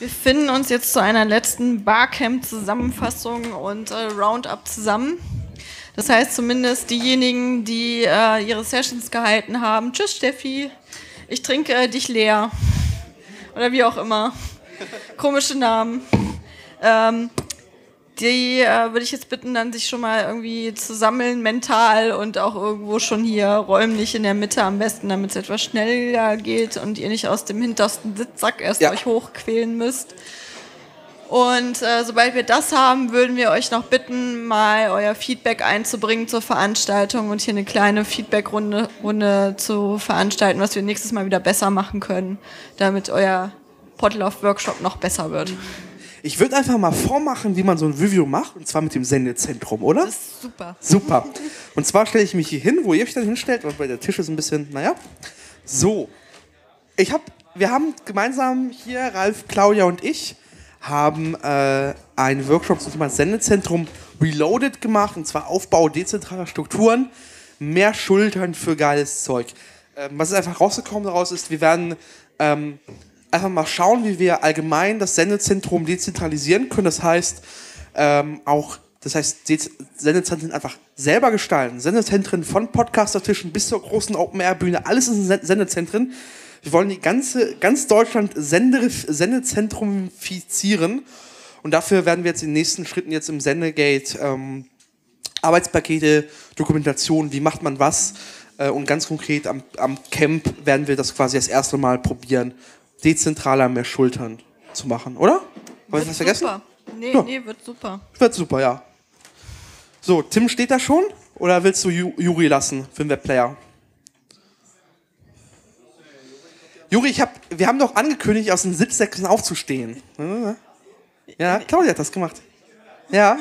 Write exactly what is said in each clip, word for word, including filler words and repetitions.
Wir finden uns jetzt zu einer letzten Barcamp-Zusammenfassung und äh, Roundup zusammen. Das heißt zumindest diejenigen, die äh, ihre Sessions gehalten haben. Tschüss Steffi, ich trinke äh, dich leer. Oder wie auch immer. Komische Namen. Ähm, die äh, würde ich jetzt bitten, dann sich schon mal irgendwie zu sammeln, mental und auch irgendwo schon hier räumlich in der Mitte am besten, damit es etwas schneller geht und ihr nicht aus dem hintersten Sitzsack erst ja. euch hochquälen müsst. Und äh, sobald wir das haben, würden wir euch noch bitten, mal euer Feedback einzubringen zur Veranstaltung und hier eine kleine Feedback-Runde Runde zu veranstalten, was wir nächstes Mal wieder besser machen können, damit euer Potluck-Workshop noch besser wird. Ich würde einfach mal vormachen, wie man so ein Review macht, und zwar mit dem Sendezentrum, oder? Das ist super. Super. Und zwar stelle ich mich hier hin, wo ihr euch dann hinstellt, weil der Tisch ist ein bisschen, naja. So. Ich hab, wir haben gemeinsam hier, Ralf, Claudia und ich, haben äh, einen Workshop zum Thema Sendezentrum Reloaded gemacht, und zwar Aufbau dezentraler Strukturen, mehr Schultern für geiles Zeug. Ähm, was ist einfach rausgekommen daraus ist, wir werden ähm, einfach mal schauen, wie wir allgemein das Sendezentrum dezentralisieren können. Das heißt, ähm, auch, das heißt, Dez- Sendezentren einfach selber gestalten. Sendezentren von Podcastertischen bis zur großen Open-Air-Bühne, alles in Sendezentren. Wir wollen die ganze, ganz Deutschland Sende- Sendezentrumfizieren. Und dafür werden wir jetzt in den nächsten Schritten jetzt im Sendegate ähm, Arbeitspakete, Dokumentation, wie macht man was. Äh, und ganz konkret am, am Camp werden wir das quasi das erste Mal probieren, dezentraler mehr Schultern zu machen, oder? Habe ich was vergessen? Super. Nee, ja. nee, wird super. Wird super, ja. So, Tim steht da schon? Oder willst du Ju- Juri lassen für den Webplayer? Juri, ich hab, wir haben doch angekündigt, aus den Sitzsäcken aufzustehen. Ja, Claudia hat das gemacht. Ja.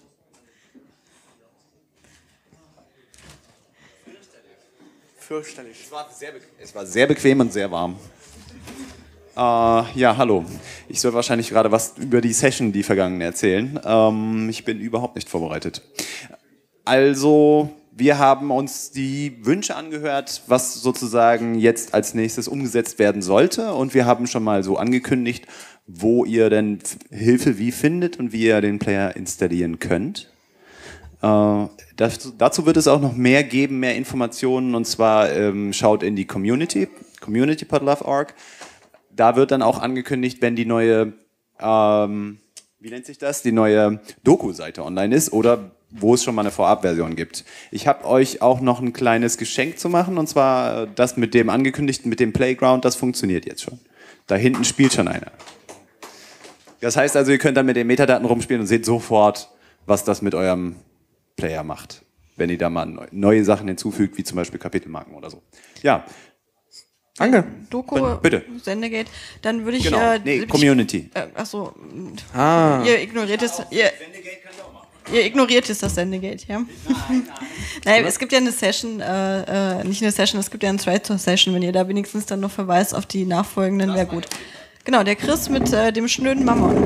Fürchterlich. Es war sehr, be- es war sehr bequem und sehr warm. Äh, ja, hallo. Ich soll wahrscheinlich gerade was über die Session, die vergangene, erzählen. Ähm, ich bin überhaupt nicht vorbereitet. Also, wir haben uns die Wünsche angehört, was sozusagen jetzt als nächstes umgesetzt werden sollte. Und wir haben schon mal so angekündigt, wo ihr denn Hilfe wie findet und wie ihr den Player installieren könnt. Äh, das, dazu wird es auch noch mehr geben, mehr Informationen. Und zwar ähm, schaut in die Community, community punkt podlove punkt org. Da wird dann auch angekündigt, wenn die neue, ähm, wie nennt sich das, die neue Doku-Seite online ist oder wo es schon mal eine Vorabversion gibt. Ich habe euch auch noch ein kleines Geschenk zu machen, und zwar das mit dem angekündigten, mit dem Playground, das funktioniert jetzt schon. Da hinten spielt schon einer. Das heißt also, ihr könnt dann mit den Metadaten rumspielen und seht sofort, was das mit eurem Player macht, wenn ihr da mal neue Sachen hinzufügt, wie zum Beispiel Kapitelmarken oder so. Ja. Danke. Doku, Bitte. Sendegate, dann würde ich... Genau, Äh, nee, ich, Community. Äh, achso, Ah. ihr ignoriert es... Ihr, ihr ignoriert jetzt das Sendegate, ja? Nein, nein. Nein, es gibt ja eine Session, äh, äh, nicht eine Session, es gibt ja einen Thread zur Session, wenn ihr da wenigstens dann noch verweist auf die nachfolgenden, wäre gut. Genau, der Chris mit äh, dem schnöden Mammon.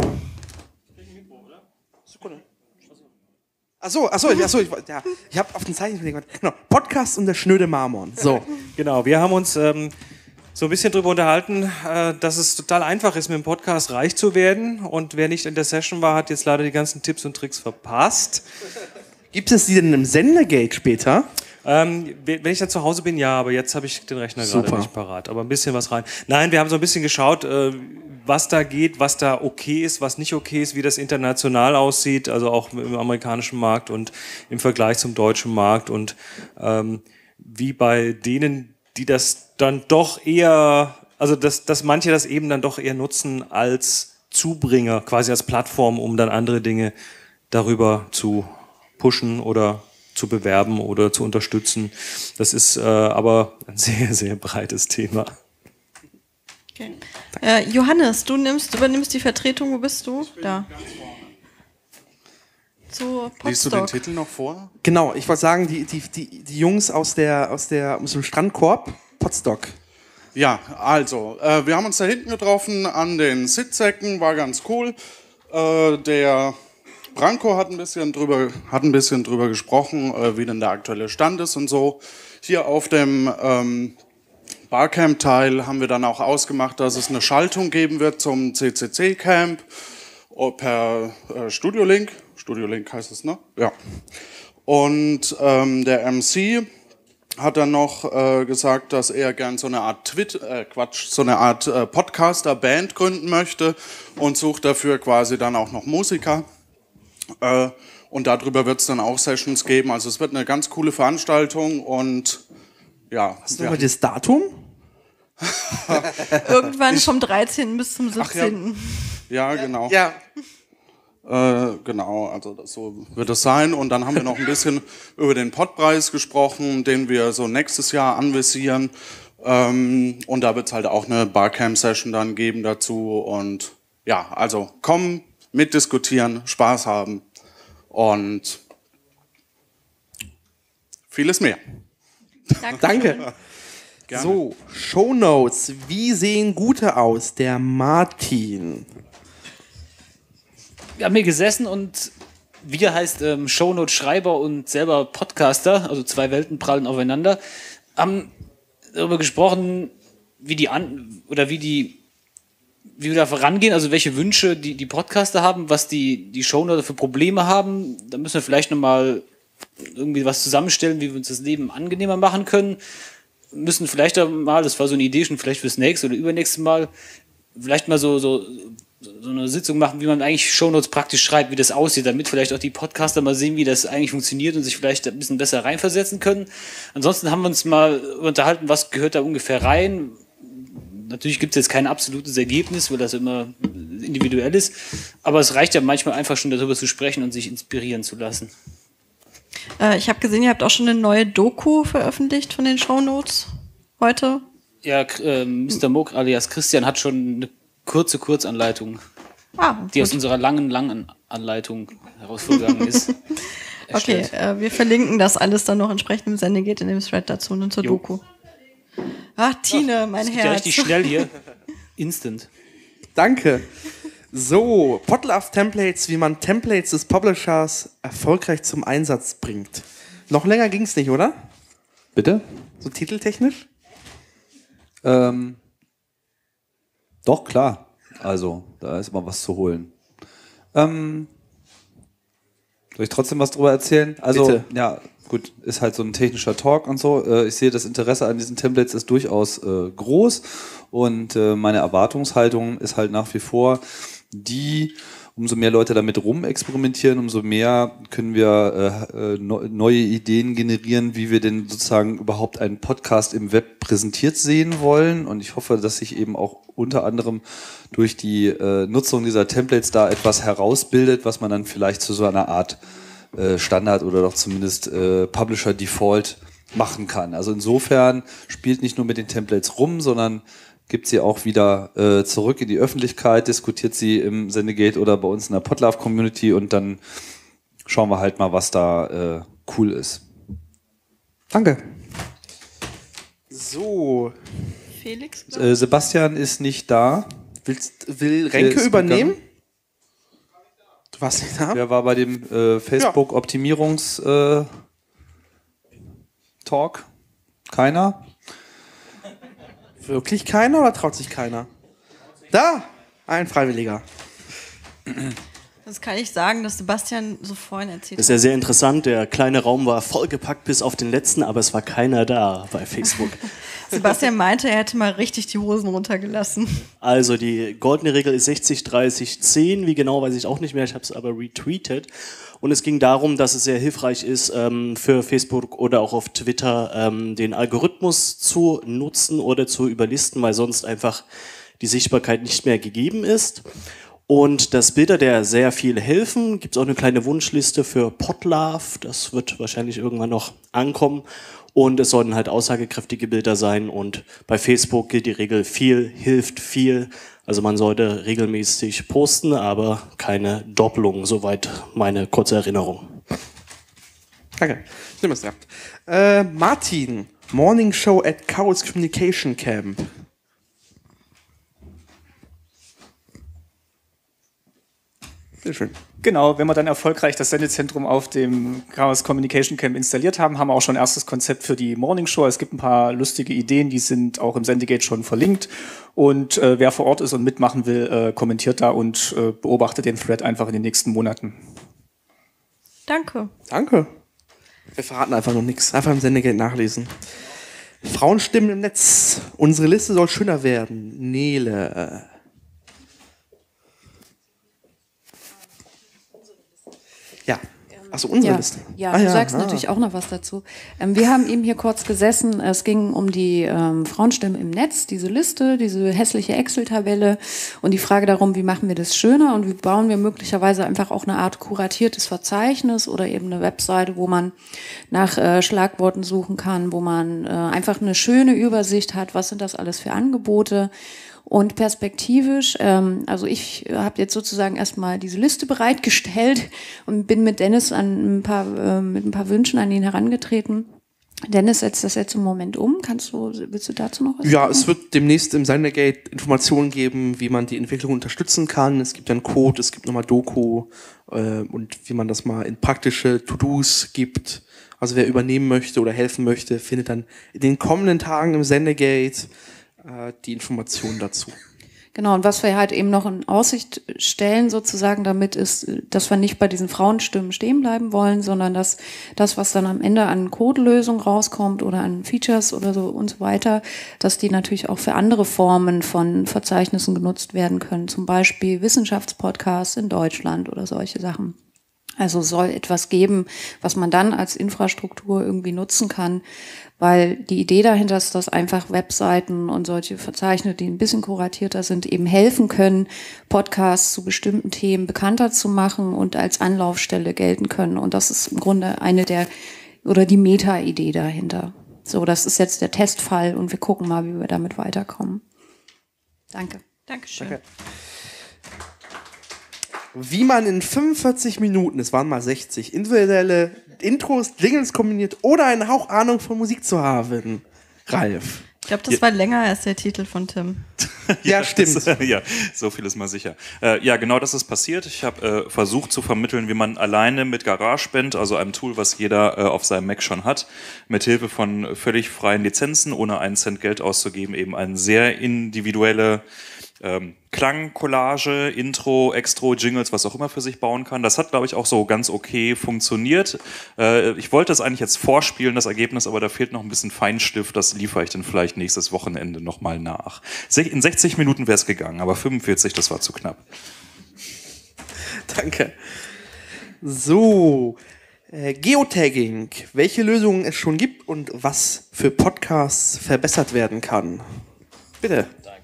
Achso, achso, achso, ich, ja, ich habe auf den Zeichen gelegt. Genau, Podcast und der schnöde Marmon. So. Genau, wir haben uns ähm, so ein bisschen darüber unterhalten, äh, dass es total einfach ist, mit dem Podcast reich zu werden. Und wer nicht in der Session war, hat jetzt leider die ganzen Tipps und Tricks verpasst. Gibt es die denn im Sendegate später? Ähm, wenn ich dann zu Hause bin, ja, aber jetzt habe ich den Rechner gerade nicht parat. Aber ein bisschen was rein. Nein, wir haben so ein bisschen geschaut, äh, was da geht, was da okay ist, was nicht okay ist, wie das international aussieht, also auch im amerikanischen Markt und im Vergleich zum deutschen Markt und ähm, wie bei denen, die das dann doch eher, also dass, dass manche das eben dann doch eher nutzen als Zubringer, quasi als Plattform, um dann andere Dinge darüber zu pushen oder zu bewerben oder zu unterstützen. Das ist äh, aber ein sehr, sehr breites Thema. Okay. Äh, Johannes, du nimmst, übernimmst die Vertretung. Wo bist du? Da. Zu Podstock. Liest du den Titel noch vor? Genau, ich wollte sagen, die, die, die, die Jungs aus, der, aus, der, aus dem Strandkorb, Podstock. Ja, also, äh, wir haben uns da hinten getroffen an den Sitzsäcken, war ganz cool. Äh, der Branko hat ein bisschen drüber, hat ein bisschen drüber gesprochen, äh, wie denn der aktuelle Stand ist und so. Hier auf dem ähm, Barcamp-Teil haben wir dann auch ausgemacht, dass es eine Schaltung geben wird zum C C C-Camp per äh, Studiolink. Studiolink heißt es, ne? Ja. Und ähm, der M C hat dann noch äh, gesagt, dass er gern so eine Art Twit äh, Quatsch, so eine Art äh, Podcaster-Band gründen möchte und sucht dafür quasi dann auch noch Musiker. Äh, und darüber wird es dann auch Sessions geben. Also es wird eine ganz coole Veranstaltung und ja. Hast du noch mal das Datum? Irgendwann vom dreizehnten bis zum siebzehnten Ja, ja, genau. Ja. Äh, genau, also das, so wird es sein. Und dann haben wir noch ein bisschen über den Podpreis gesprochen, den wir so nächstes Jahr anvisieren. Ähm, und da wird es halt auch eine Barcamp-Session dann geben dazu. Und ja, also kommen, mitdiskutieren, Spaß haben und vieles mehr. Danke. Danke. Gerne. So, Shownotes. Wie sehen gute aus? Der Martin. Wir haben hier gesessen und wir heißt ähm, Shownote-Schreiber und selber Podcaster, also zwei Welten prallen aufeinander, haben darüber gesprochen, wie die an oder wie die wie wir da vorangehen, also welche Wünsche die, die Podcaster haben, was die, die Shownote für Probleme haben. Da müssen wir vielleicht nochmal irgendwie was zusammenstellen, wie wir uns das Leben angenehmer machen können. Wir müssen vielleicht mal, das war so eine Idee schon vielleicht fürs nächste oder übernächste Mal, vielleicht mal so, so so eine Sitzung machen, wie man eigentlich Shownotes praktisch schreibt, wie das aussieht, damit vielleicht auch die Podcaster mal sehen, wie das eigentlich funktioniert und sich vielleicht ein bisschen besser reinversetzen können. Ansonsten haben wir uns mal unterhalten, was gehört da ungefähr rein. Natürlich gibt es jetzt kein absolutes Ergebnis, weil das immer individuell ist, aber es reicht ja manchmal einfach schon darüber zu sprechen und sich inspirieren zu lassen. Äh, ich habe gesehen, ihr habt auch schon eine neue Doku veröffentlicht von den Shownotes heute. Ja, äh, Mister Moog alias Christian hat schon eine kurze Kurzanleitung, Ah, die gut. aus unserer langen, langen Anleitung herausgegangen ist. Okay, erstellt. äh, wir verlinken das alles dann noch entsprechend im Sende geht in dem Thread dazu und zur Jo. Doku. Ach, Tine, mein Das geht ja Herz. richtig schnell hier. Instant. Danke. So, Podlove Templates, wie man Templates des Publishers erfolgreich zum Einsatz bringt. Noch länger ging es nicht, oder? Bitte? So titeltechnisch? Ähm, doch, klar. Also, da ist immer was zu holen. Ähm, soll ich trotzdem was drüber erzählen? Also, Bitte. ja, gut, ist halt so ein technischer Talk und so. Äh, ich sehe, das Interesse an diesen Templates ist durchaus äh, groß und äh, meine Erwartungshaltung ist halt nach wie vor die, umso mehr Leute damit rumexperimentieren, umso mehr können wir äh, äh, neue Ideen generieren, wie wir denn sozusagen überhaupt einen Podcast im Web präsentiert sehen wollen. Und ich hoffe, dass sich eben auch unter anderem durch die äh, Nutzung dieser Templates da etwas herausbildet, was man dann vielleicht zu so einer Art äh, Standard oder doch zumindest äh, Publisher Default machen kann. Also insofern spielt nicht nur mit den Templates rum, sondern gibt sie auch wieder äh, zurück in die Öffentlichkeit, diskutiert sie im Sendegate oder bei uns in der Podlove-Community und dann schauen wir halt mal, was da äh, cool ist. Danke. So, Felix? Äh, Sebastian ist nicht da. willst, will Renke ist übernehmen? gegangen. Du warst nicht da? Wer war bei dem äh, Facebook-Optimierungs-Talk? Keiner? Wirklich keiner oder traut sich keiner? Da, ein Freiwilliger. Das kann ich sagen, dass Sebastian so vorhin erzählt Das ist ja sehr interessant. Der kleine Raum war vollgepackt bis auf den letzten, aber es war keiner da bei Facebook. Sebastian meinte, er hätte mal richtig die Hosen runtergelassen. Also die goldene Regel ist sechzig, dreißig, zehn. Wie genau, weiß ich auch nicht mehr. Ich habe es aber retweetet. Und es ging darum, dass es sehr hilfreich ist, ähm, für Facebook oder auch auf Twitter ähm, den Algorithmus zu nutzen oder zu überlisten, weil sonst einfach die Sichtbarkeit nicht mehr gegeben ist. Und dass Bilder, der sehr viel helfen, gibt es auch eine kleine Wunschliste für Podlove. Das wird wahrscheinlich irgendwann noch ankommen. Und es sollen halt aussagekräftige Bilder sein. Und bei Facebook gilt die Regel, viel hilft viel. Also man sollte regelmäßig posten, aber keine Doppelung. Soweit meine kurze Erinnerung. Danke. Nimm es ja. Äh, Martin, Morning Show at Chaos Communication Camp. Sehr schön. Genau, wenn wir dann erfolgreich das Sendezentrum auf dem Chaos Communication Camp installiert haben, haben wir auch schon ein erstes Konzept für die Morning Show. Es gibt ein paar lustige Ideen, die sind auch im Sendegate schon verlinkt. Und äh, wer vor Ort ist und mitmachen will, äh, kommentiert da und äh, beobachtet den Thread einfach in den nächsten Monaten. Danke. Danke. Wir verraten einfach noch nichts. Einfach im Sendegate nachlesen. Frauenstimmen im Netz. Unsere Liste soll schöner werden. Nele. Ja. Achso, unsere ja, Liste. Ja, ah, du ja, sagst ah. natürlich auch noch was dazu. Ähm, wir haben eben hier kurz gesessen. Es ging um die ähm, Frauenstimmen im Netz, diese Liste, diese hässliche Excel-Tabelle und die Frage darum, wie machen wir das schöner und wie bauen wir möglicherweise einfach auch eine Art kuratiertes Verzeichnis oder eben eine Webseite, wo man nach äh, Schlagworten suchen kann, wo man äh, einfach eine schöne Übersicht hat, was sind das alles für Angebote. Und perspektivisch, ähm, also ich habe jetzt sozusagen erstmal diese Liste bereitgestellt und bin mit Dennis an ein paar, äh, mit ein paar Wünschen an ihn herangetreten. Dennis setzt das jetzt im Moment um. Kannst du, willst du dazu noch was Ja, sagen? es wird demnächst im Sendegate Informationen geben, wie man die Entwicklung unterstützen kann. Es gibt einen Code, es gibt nochmal Doku äh, und wie man das mal in praktische To-Dos gibt. Also wer übernehmen möchte oder helfen möchte, findet dann in den kommenden Tagen im Sendegate die Informationen dazu. Genau, und was wir halt eben noch in Aussicht stellen sozusagen damit ist, dass wir nicht bei diesen Frauenstimmen stehen bleiben wollen, sondern dass das, was dann am Ende an Codelösung rauskommt oder an Features oder so und so weiter, dass die natürlich auch für andere Formen von Verzeichnissen genutzt werden können, zum Beispiel Wissenschaftspodcasts in Deutschland oder solche Sachen. Also soll etwas geben, was man dann als Infrastruktur irgendwie nutzen kann, weil die Idee dahinter ist, dass einfach Webseiten und solche Verzeichnisse, die ein bisschen kuratierter sind, eben helfen können, Podcasts zu bestimmten Themen bekannter zu machen und als Anlaufstelle gelten können. Und das ist im Grunde eine der, oder die Meta-Idee dahinter. So, das ist jetzt der Testfall und wir gucken mal, wie wir damit weiterkommen. Danke. Dankeschön. Danke. Wie man in fünfundvierzig Minuten, es waren mal sechzig, individuelle Intros, Jingles kombiniert oder einen Hauch Ahnung von Musik zu haben. Ralf. Ich glaube, das ja. war länger als der Titel von Tim. ja, stimmt. Das, äh, ja, so viel ist mal sicher. Äh, ja, genau das ist passiert. Ich habe äh, versucht zu vermitteln, wie man alleine mit GarageBand, also einem Tool, was jeder äh, auf seinem Mac schon hat, mit Hilfe von völlig freien Lizenzen, ohne einen Cent Geld auszugeben, eben eine sehr individuelle Ähm, Klang, Collage, Intro, Extro, Jingles, was auch immer für sich bauen kann. Das hat, glaube ich, auch so ganz okay funktioniert. Äh, ich wollte das eigentlich jetzt vorspielen, das Ergebnis, aber da fehlt noch ein bisschen Feinstift. Das liefere ich dann vielleicht nächstes Wochenende nochmal nach. In sechzig Minuten wäre es gegangen, aber fünfundvierzig, das war zu knapp. Danke. So, äh, Geotagging. Welche Lösungen es schon gibt und was für Podcasts verbessert werden kann. Bitte.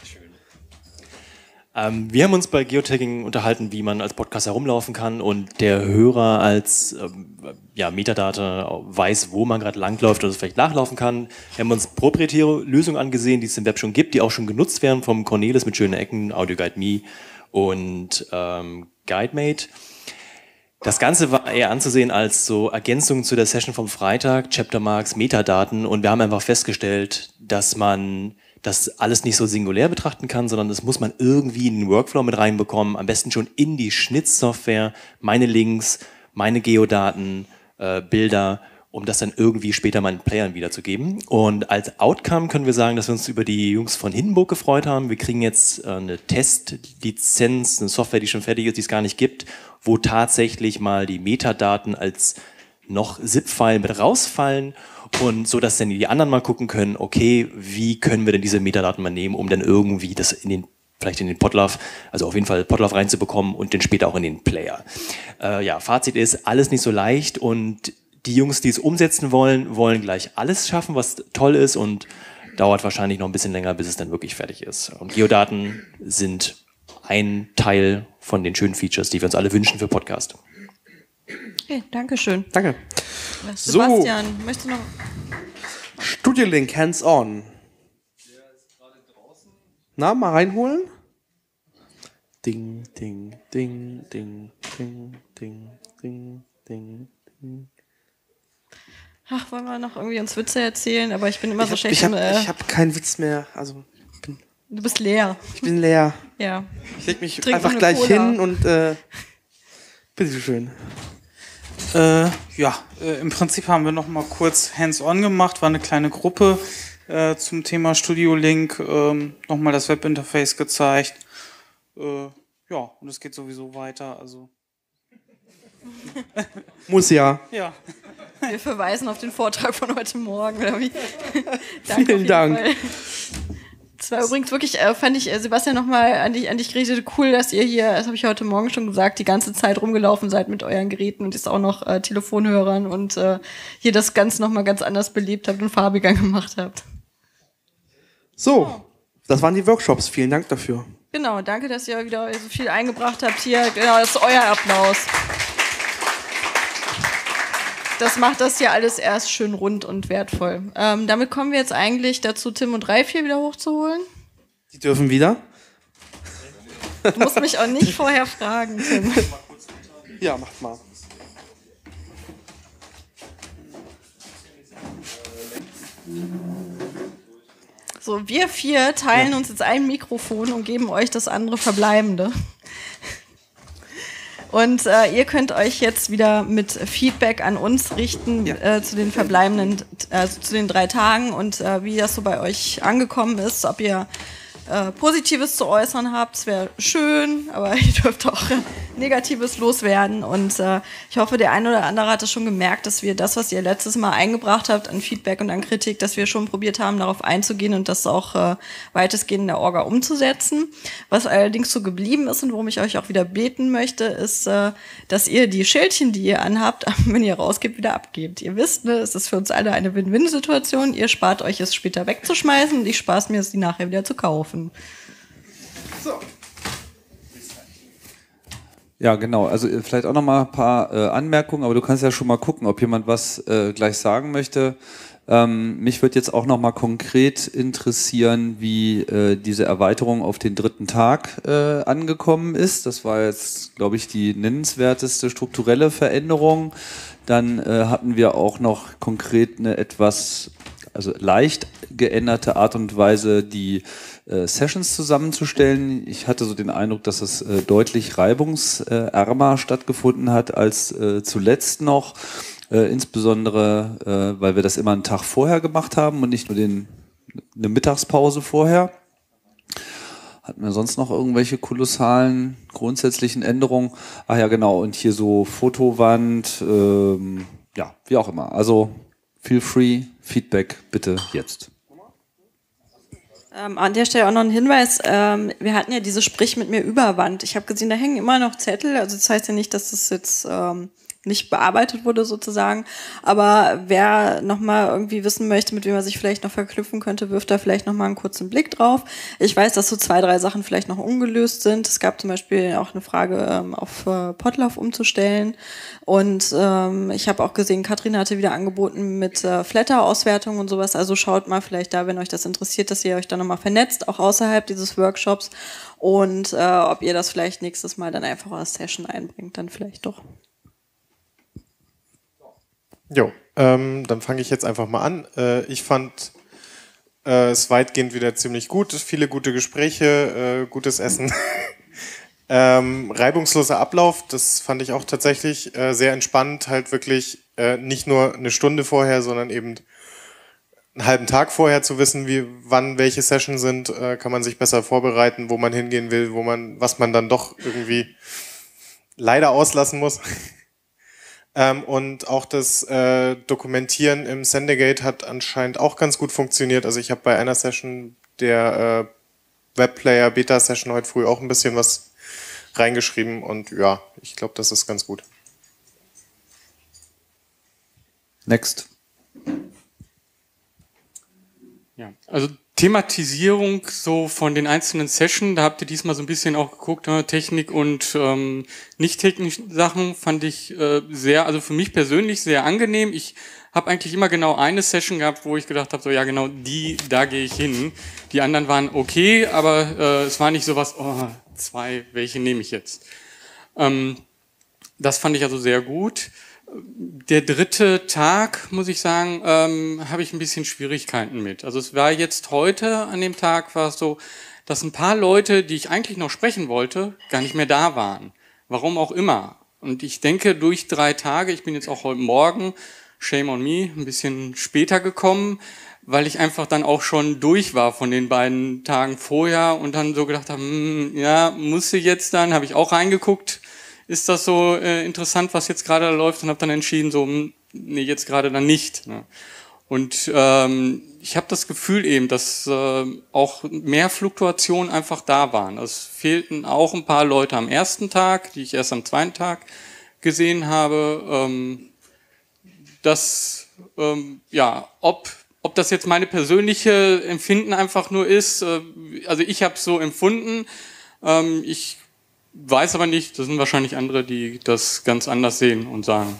Ähm, wir haben uns bei Geotagging unterhalten, wie man als Podcast herumlaufen kann und der Hörer als ähm, ja, Metadata weiß, wo man gerade langläuft oder es vielleicht nachlaufen kann. Wir haben uns proprietäre Lösungen angesehen, die es im Web schon gibt, die auch schon genutzt werden vom Cornelis mit schönen Ecken, Audio Guide Me und ähm, GuideMate. Das Ganze war eher anzusehen als so Ergänzung zu der Session vom Freitag, Chaptermarks, Metadaten und wir haben einfach festgestellt, dass man das alles nicht so singulär betrachten kann, sondern das muss man irgendwie in den Workflow mit reinbekommen, am besten schon in die Schnittsoftware, meine Links, meine Geodaten, äh, Bilder, um das dann irgendwie später meinen Playern wiederzugeben. Und als Outcome können wir sagen, dass wir uns über die Jungs von Hindenburg gefreut haben. Wir kriegen jetzt äh, eine Testlizenz, eine Software, die schon fertig ist, die es gar nicht gibt, wo tatsächlich mal die Metadaten als noch ZIP-File mit rausfallen und so, dass dann die anderen mal gucken können, okay, wie können wir denn diese Metadaten mal nehmen, um dann irgendwie das in den, vielleicht in den Podlove, also auf jeden Fall Podlove reinzubekommen und dann später auch in den Player. Äh, ja, Fazit ist, alles nicht so leicht und die Jungs, die es umsetzen wollen, wollen gleich alles schaffen, was toll ist und dauert wahrscheinlich noch ein bisschen länger, bis es dann wirklich fertig ist. Und Geodaten sind ein Teil von den schönen Features, die wir uns alle wünschen für Podcast. Okay, danke schön. Danke. Sebastian, so. Möchtest du noch... Studiolink, hands-on. Na, mal reinholen. Ding, ding, ding, ding, ding, ding, ding, ding, ding. Ach, wollen wir noch irgendwie uns Witze erzählen? Aber ich bin immer ich so hab, schlecht. Ich habe äh, hab keinen Witz mehr. Also, bin, du bist leer. Ich bin leer. Ja. Ich leg mich Trink einfach eine gleich Cola. hin und... Äh, Bitte schön. Äh, ja, äh, im Prinzip haben wir noch mal kurz hands-on gemacht, war eine kleine Gruppe äh, zum Thema Studio Link, ähm, nochmal das Webinterface gezeigt. Äh, ja, und es geht sowieso weiter, also. Muss ja. Ja. Wir verweisen auf den Vortrag von heute Morgen, oder wie? Danke Vielen Dank. Fall. Das war übrigens wirklich, äh, fand ich, äh, Sebastian, nochmal an dich, an dich gerichtet, cool, dass ihr hier, das habe ich heute Morgen schon gesagt, die ganze Zeit rumgelaufen seid mit euren Geräten und jetzt auch noch äh, Telefonhörern und äh, hier das Ganze nochmal ganz anders belebt habt und farbiger gemacht habt. So, das waren die Workshops. Vielen Dank dafür. Genau, danke, dass ihr wieder so viel eingebracht habt hier. Genau, das ist euer Applaus. Das macht das hier alles erst schön rund und wertvoll. Ähm, damit kommen wir jetzt eigentlich dazu, Tim und Ralf hier wieder hochzuholen. Die dürfen wieder. Du musst mich auch nicht vorher fragen, Tim. Ja, macht mal. So, wir vier teilen ja. uns jetzt ein Mikrofon und geben euch das andere verbleibende. Und äh, ihr könnt euch jetzt wieder mit Feedback an uns richten ja. äh, zu den verbleibenden, also zu den drei Tagen und äh, wie das so bei euch angekommen ist, ob ihr äh, Positives zu äußern habt, es wäre schön, aber ihr dürft auch äh, Negatives loswerden und äh, ich hoffe, der eine oder andere hat es schon gemerkt, dass wir das, was ihr letztes Mal eingebracht habt an Feedback und an Kritik, dass wir schon probiert haben, darauf einzugehen und das auch äh, weitestgehend in der Orga umzusetzen. Was allerdings so geblieben ist und worum ich euch auch wieder beten möchte, ist, äh, dass ihr die Schildchen, die ihr anhabt, wenn ihr rausgebt, wieder abgebt. Ihr wisst, ne, es ist für uns alle eine Win-Win-Situation. Ihr spart euch es später wegzuschmeißen und ich spare es mir, es die nachher wieder zu kaufen. So. Ja, genau. Also äh, vielleicht auch noch mal ein paar äh, Anmerkungen, aber du kannst ja schon mal gucken, ob jemand was äh, gleich sagen möchte. Ähm, mich würde jetzt auch noch mal konkret interessieren, wie äh, diese Erweiterung auf den dritten Tag äh, angekommen ist. Das war jetzt, glaube ich, die nennenswerteste strukturelle Veränderung. Dann äh, hatten wir auch noch konkret eine etwas, also leicht geänderte Art und Weise, die äh, Sessions zusammenzustellen. Ich hatte so den Eindruck, dass es äh, deutlich reibungsärmer stattgefunden hat als äh, zuletzt noch. Äh, insbesondere, äh, weil wir das immer einen Tag vorher gemacht haben und nicht nur den, eine Mittagspause vorher. Hatten wir sonst noch irgendwelche kolossalen grundsätzlichen Änderungen? Ach ja, genau. Und hier so Fotowand, ähm, ja, wie auch immer. Also feel free, Feedback bitte jetzt. Ähm, an der Stelle auch noch ein Hinweis, ähm, wir hatten ja diese Sprich mit mir Überwand. Ich habe gesehen, da hängen immer noch Zettel, also das heißt ja nicht, dass das jetzt ähm, nicht bearbeitet wurde sozusagen, aber wer nochmal irgendwie wissen möchte, mit wem er sich vielleicht noch verknüpfen könnte, wirft da vielleicht nochmal einen kurzen Blick drauf. Ich weiß, dass so zwei, drei Sachen vielleicht noch ungelöst sind. Es gab zum Beispiel auch eine Frage, ähm, auf äh, Potlauf umzustellen und ähm, ich habe auch gesehen, Katrin hatte wieder angeboten mit äh, Flatter-Auswertung und sowas, also schaut mal vielleicht da, wenn euch das interessiert, dass ihr euch da nochmal vernetzt, auch außerhalb dieses Workshops und äh, ob ihr das vielleicht nächstes Mal dann einfach als Session einbringt, dann vielleicht doch. Jo, ähm, dann fange ich jetzt einfach mal an. Äh, ich fand äh, es weitgehend wieder ziemlich gut. Viele gute Gespräche, äh, gutes Essen. ähm, reibungsloser Ablauf, das fand ich auch tatsächlich äh, sehr entspannt. Halt wirklich äh, nicht nur eine Stunde vorher, sondern eben einen halben Tag vorher zu wissen, wie wann welche Sessions sind, äh, kann man sich besser vorbereiten, wo man hingehen will, wo man, was man dann doch irgendwie leider auslassen muss. Ähm, und auch das äh, Dokumentieren im Sendegate hat anscheinend auch ganz gut funktioniert. Also ich habe bei einer Session der äh, Webplayer Beta Session heute früh auch ein bisschen was reingeschrieben und ja, ich glaube, das ist ganz gut. Next. Ja, also Thematisierung so von den einzelnen Sessions, da habt ihr diesmal so ein bisschen auch geguckt, ne? Technik und ähm, nicht technische Sachen fand ich äh, sehr, also für mich persönlich sehr angenehm. Ich habe eigentlich immer genau eine Session gehabt, wo ich gedacht habe, so ja genau, die, da gehe ich hin. Die anderen waren okay, aber äh, es war nicht sowas, oh, zwei, welche nehme ich jetzt? Ähm, das fand ich also sehr gut. Der dritte Tag, muss ich sagen, ähm, habe ich ein bisschen Schwierigkeiten mit. Also es war jetzt heute, an dem Tag war es so, dass ein paar Leute, die ich eigentlich noch sprechen wollte, gar nicht mehr da waren. Warum auch immer. Und ich denke, durch drei Tage, ich bin jetzt auch heute Morgen, shame on me, ein bisschen später gekommen, weil ich einfach dann auch schon durch war von den beiden Tagen vorher und dann so gedacht habe, hm, ja, muss ich jetzt dann, habe ich auch reingeguckt, ist das so äh, interessant, was jetzt gerade da läuft, und habe dann entschieden, so, hm, nee, jetzt gerade dann nicht. Ne? Und ähm, ich habe das Gefühl eben, dass äh, auch mehr Fluktuationen einfach da waren. Es fehlten auch ein paar Leute am ersten Tag, die ich erst am zweiten Tag gesehen habe. Ähm, dass, ähm, ja, ob ob das jetzt meine persönliche Empfinden einfach nur ist, äh, also ich habe es so empfunden. Ähm, ich weiß aber nicht, das sind wahrscheinlich andere, die das ganz anders sehen und sagen.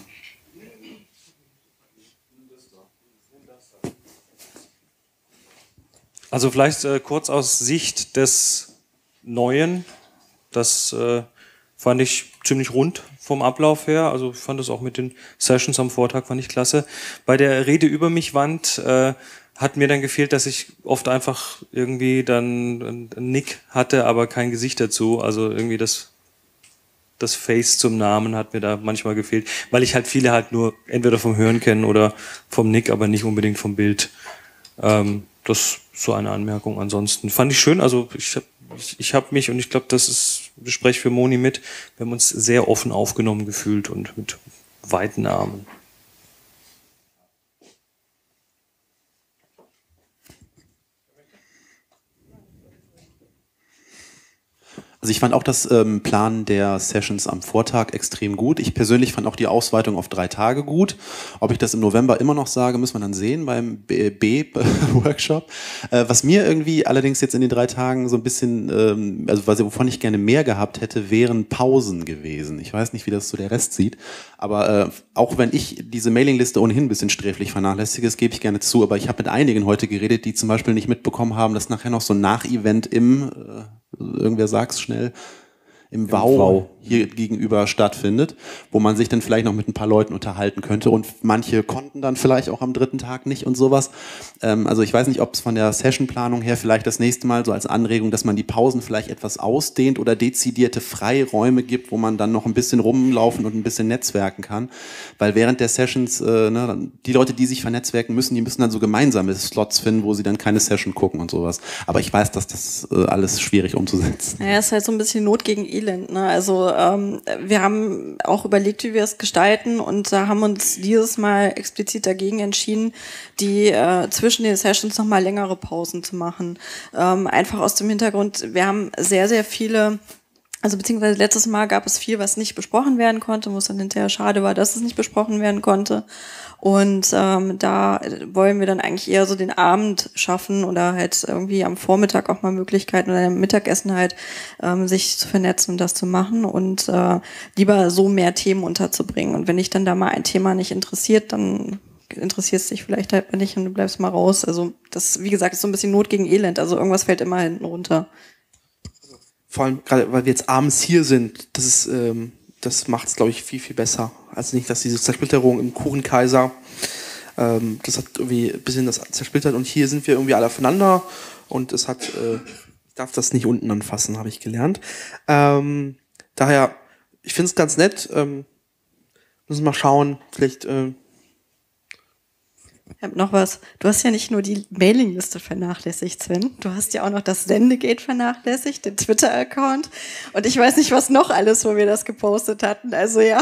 Also vielleicht äh, kurz aus Sicht des Neuen, das äh, fand ich ziemlich rund vom Ablauf her, also ich fand das auch mit den Sessions am Vortag, fand ich klasse. Bei der Rede über mich Wand äh, hat mir dann gefehlt, dass ich oft einfach irgendwie dann einen Nick hatte, aber kein Gesicht dazu, also irgendwie das das Face zum Namen hat mir da manchmal gefehlt, weil ich halt viele halt nur entweder vom Hören kenne oder vom Nick, aber nicht unbedingt vom Bild. Ähm, das ist so eine Anmerkung. Ansonsten fand ich schön, also ich habe ich, ich hab mich, und ich glaube, das ist, das spreche ich für Moni mit, wir haben uns sehr offen aufgenommen gefühlt und mit weiten Armen. Also ich fand auch das ähm, Plan der Sessions am Vortag extrem gut. Ich persönlich fand auch die Ausweitung auf drei Tage gut. Ob ich das im November immer noch sage, müssen wir dann sehen beim B-Workshop. Äh, was mir irgendwie allerdings jetzt in den drei Tagen so ein bisschen, ähm, also wovon ich gerne mehr gehabt hätte, wären Pausen gewesen. Ich weiß nicht, wie das so der Rest sieht, aber äh, auch wenn ich diese Mailingliste ohnehin ein bisschen sträflich vernachlässige, das gebe ich gerne zu, aber ich habe mit einigen heute geredet, die zum Beispiel nicht mitbekommen haben, dass nachher noch so ein Nach-Event im äh, irgendwer sagt's schnell, im, Im Wow, Wow hier gegenüber stattfindet, wo man sich dann vielleicht noch mit ein paar Leuten unterhalten könnte, und manche konnten dann vielleicht auch am dritten Tag nicht und sowas. Ähm, also ich weiß nicht, ob es von der Sessionplanung her vielleicht das nächste Mal so als Anregung, dass man die Pausen vielleicht etwas ausdehnt oder dezidierte Freiräume gibt, wo man dann noch ein bisschen rumlaufen und ein bisschen netzwerken kann, weil während der Sessions, äh, ne, die Leute, die sich vernetzwerken müssen, die müssen dann so gemeinsame Slots finden, wo sie dann keine Session gucken und sowas. Aber ich weiß, dass das äh, alles schwierig umzusetzen. Naja, es ist halt so ein bisschen Not gegen Elend, ne? Also ähm, wir haben auch überlegt, wie wir es gestalten, und da haben uns dieses Mal explizit dagegen entschieden, die äh, zwischen den Sessions nochmal längere Pausen zu machen. Ähm, einfach aus dem Hintergrund, wir haben sehr, sehr viele, also beziehungsweise letztes Mal gab es viel, was nicht besprochen werden konnte, wo es dann hinterher schade war, dass es nicht besprochen werden konnte. Und ähm, da wollen wir dann eigentlich eher so den Abend schaffen oder halt irgendwie am Vormittag auch mal Möglichkeiten oder am Mittagessen halt ähm, sich zu vernetzen und das zu machen und äh, lieber so mehr Themen unterzubringen. Und wenn dich dann da mal ein Thema nicht interessiert, dann interessiert es dich vielleicht halt nicht und du bleibst mal raus. Also das, wie gesagt, ist so ein bisschen Not gegen Elend. Also irgendwas fällt immer hinten runter. Vor allem gerade, weil wir jetzt abends hier sind, das ist, ähm, das macht es, glaube ich, viel, viel besser. Also nicht, dass diese Zersplitterung im Kuchenkaiser, ähm, das hat irgendwie ein bisschen das zersplittert, und hier sind wir irgendwie alle aufeinander, und es hat, äh, ich darf das nicht unten anfassen, habe ich gelernt. Ähm, daher, ich finde es ganz nett, ähm, müssen wir mal schauen, vielleicht, äh, Ich hab noch was. Du hast ja nicht nur die Mailingliste vernachlässigt, Sven. Du hast ja auch noch das Sendegate vernachlässigt, den Twitter-Account. Und ich weiß nicht, was noch alles, wo wir das gepostet hatten. Also ja.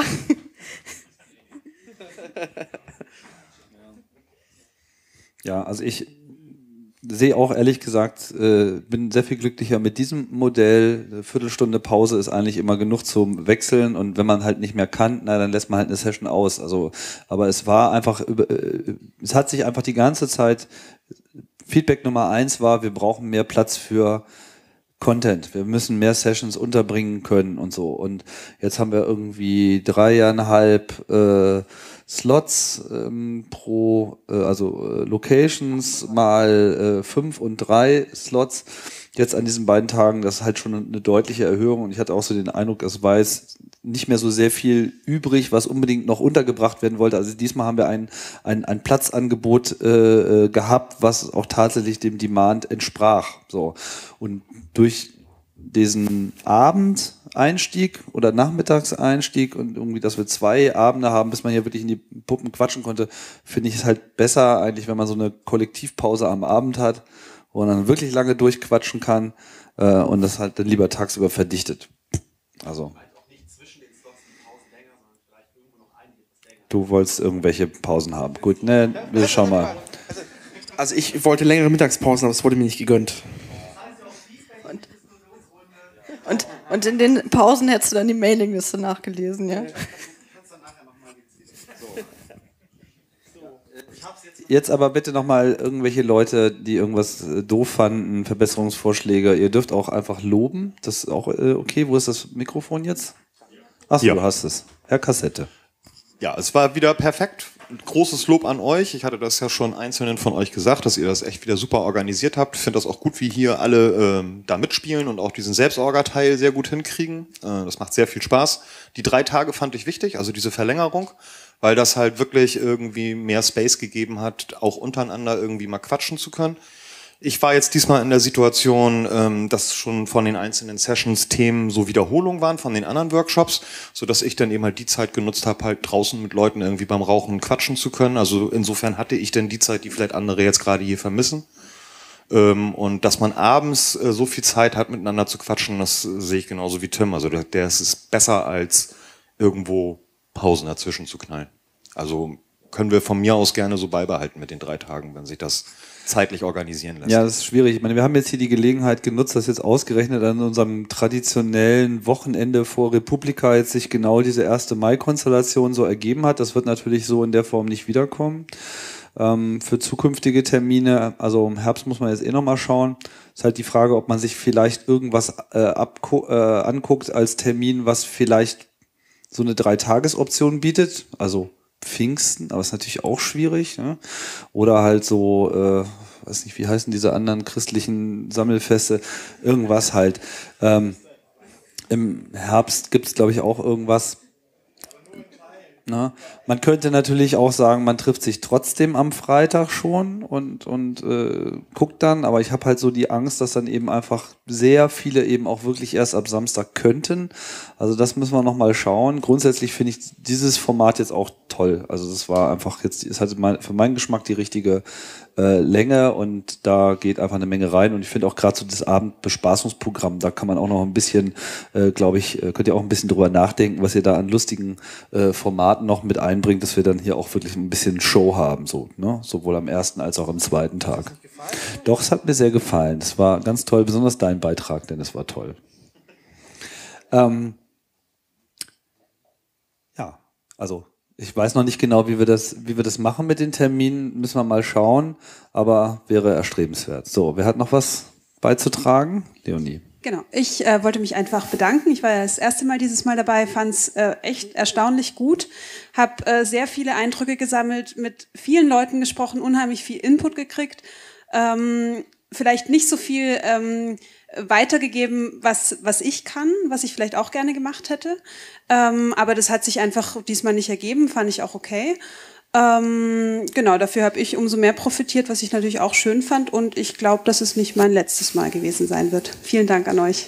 Ja, also ich sehe auch ehrlich gesagt, äh, bin sehr viel glücklicher mit diesem Modell. Eine Viertelstunde Pause ist eigentlich immer genug zum Wechseln, und wenn man halt nicht mehr kann, na, dann lässt man halt eine Session aus. Also, aber es war einfach, äh, es hat sich einfach die ganze Zeit, Feedback Nummer eins war, wir brauchen mehr Platz für Content. Wir müssen mehr Sessions unterbringen können und so. Und jetzt haben wir irgendwie dreieinhalb äh, Slots ähm, pro, äh, also äh, Locations mal äh, fünf und drei Slots. Jetzt an diesen beiden Tagen, das ist halt schon eine deutliche Erhöhung, und ich hatte auch so den Eindruck, es war jetzt nicht mehr so sehr viel übrig, was unbedingt noch untergebracht werden wollte. Also diesmal haben wir ein, ein, ein Platzangebot äh, gehabt, was auch tatsächlich dem Demand entsprach. So. Und durch diesen Abend Einstieg oder Nachmittagseinstieg und irgendwie, dass wir zwei Abende haben, bis man hier wirklich in die Puppen quatschen konnte, finde ich es halt besser eigentlich, wenn man so eine Kollektivpause am Abend hat, wo man dann wirklich lange durchquatschen kann äh, und das halt dann lieber tagsüber verdichtet. Also. Du wolltest irgendwelche Pausen haben. Gut, ne, wir schauen mal. Also ich wollte längere Mittagspausen, aber es wurde mir nicht gegönnt. Und, und, und in den Pausen hättest du dann die Mailingliste nachgelesen, ja? Jetzt aber bitte nochmal irgendwelche Leute, die irgendwas äh, doof fanden, Verbesserungsvorschläge. Ihr dürft auch einfach loben. Das ist auch äh, okay. Wo ist das Mikrofon jetzt? Achso, Ja. du hast es. Herr Kassette. Ja, es war wieder perfekt. Großes Lob an euch. Ich hatte das ja schon einzelnen von euch gesagt, dass ihr das echt wieder super organisiert habt. Ich finde das auch gut, wie hier alle ähm, da mitspielen und auch diesen Selbstorga-Teil sehr gut hinkriegen. Äh, das macht sehr viel Spaß. Die drei Tage fand ich wichtig, also diese Verlängerung, weil das halt wirklich irgendwie mehr Space gegeben hat, auch untereinander irgendwie mal quatschen zu können. Ich war jetzt diesmal in der Situation, ähm, dass schon von den einzelnen Sessions Themen so Wiederholungen waren von den anderen Workshops, so dass ich dann eben halt die Zeit genutzt habe, halt draußen mit Leuten irgendwie beim Rauchen quatschen zu können. Also insofern hatte ich dann die Zeit, die vielleicht andere jetzt gerade hier vermissen. Ähm, und dass man abends äh, so viel Zeit hat, miteinander zu quatschen, das äh, sehe ich genauso wie Tim. Also der, der ist besser als irgendwo Pausen dazwischen zu knallen. Also können wir von mir aus gerne so beibehalten mit den drei Tagen, wenn sich das zeitlich organisieren lässt. Ja, das ist schwierig. Ich meine, wir haben jetzt hier die Gelegenheit genutzt, dass jetzt ausgerechnet an unserem traditionellen Wochenende vor Republika jetzt sich genau diese erste Mai-Konstellation so ergeben hat. Das wird natürlich so in der Form nicht wiederkommen. Ähm, für zukünftige Termine, also im Herbst muss man jetzt eh nochmal schauen. Ist halt die Frage, ob man sich vielleicht irgendwas äh, abgu- äh, anguckt als Termin, was vielleicht so eine Drei-Tages-Option bietet. Also Pfingsten, aber ist natürlich auch schwierig, ne? Oder halt so, äh, weiß nicht, wie heißen diese anderen christlichen Sammelfeste, irgendwas halt. Ähm, im Herbst gibt es, glaube ich, auch irgendwas. Na, man könnte natürlich auch sagen, man trifft sich trotzdem am Freitag schon und, und äh, guckt dann, aber ich habe halt so die Angst, dass dann eben einfach sehr viele eben auch wirklich erst ab Samstag könnten. Also das müssen wir nochmal schauen. Grundsätzlich finde ich dieses Format jetzt auch toll. Also das war einfach jetzt, es hatte mein, für meinen Geschmack die richtige äh, Länge und da geht einfach eine Menge rein und ich finde auch gerade so das Abendbespaßungsprogramm, da kann man auch noch ein bisschen, äh, glaube ich, äh, könnt ihr auch ein bisschen drüber nachdenken, was ihr da an lustigen äh, Formaten noch mit einbringt, dass wir dann hier auch wirklich ein bisschen Show haben, so, ne? Sowohl am ersten als auch am zweiten Tag. Doch, es hat mir sehr gefallen. Das war ganz toll, besonders dein Beitrag, denn es war toll. Ähm, ja, also ich weiß noch nicht genau, wie wir das, wie wir das machen mit den Terminen, müssen wir mal schauen, aber wäre erstrebenswert. So, wer hat noch was beizutragen? Leonie. Genau, ich äh, wollte mich einfach bedanken. Ich war ja das erste Mal dieses Mal dabei, fand es äh, echt erstaunlich gut, habe äh, sehr viele Eindrücke gesammelt, mit vielen Leuten gesprochen, unheimlich viel Input gekriegt, ähm, vielleicht nicht so viel ähm, weitergegeben, was, was ich kann, was ich vielleicht auch gerne gemacht hätte, ähm, aber das hat sich einfach diesmal nicht ergeben, fand ich auch okay. Ähm, genau, dafür habe ich umso mehr profitiert, was ich natürlich auch schön fand und ich glaube, dass es nicht mein letztes Mal gewesen sein wird. Vielen Dank an euch.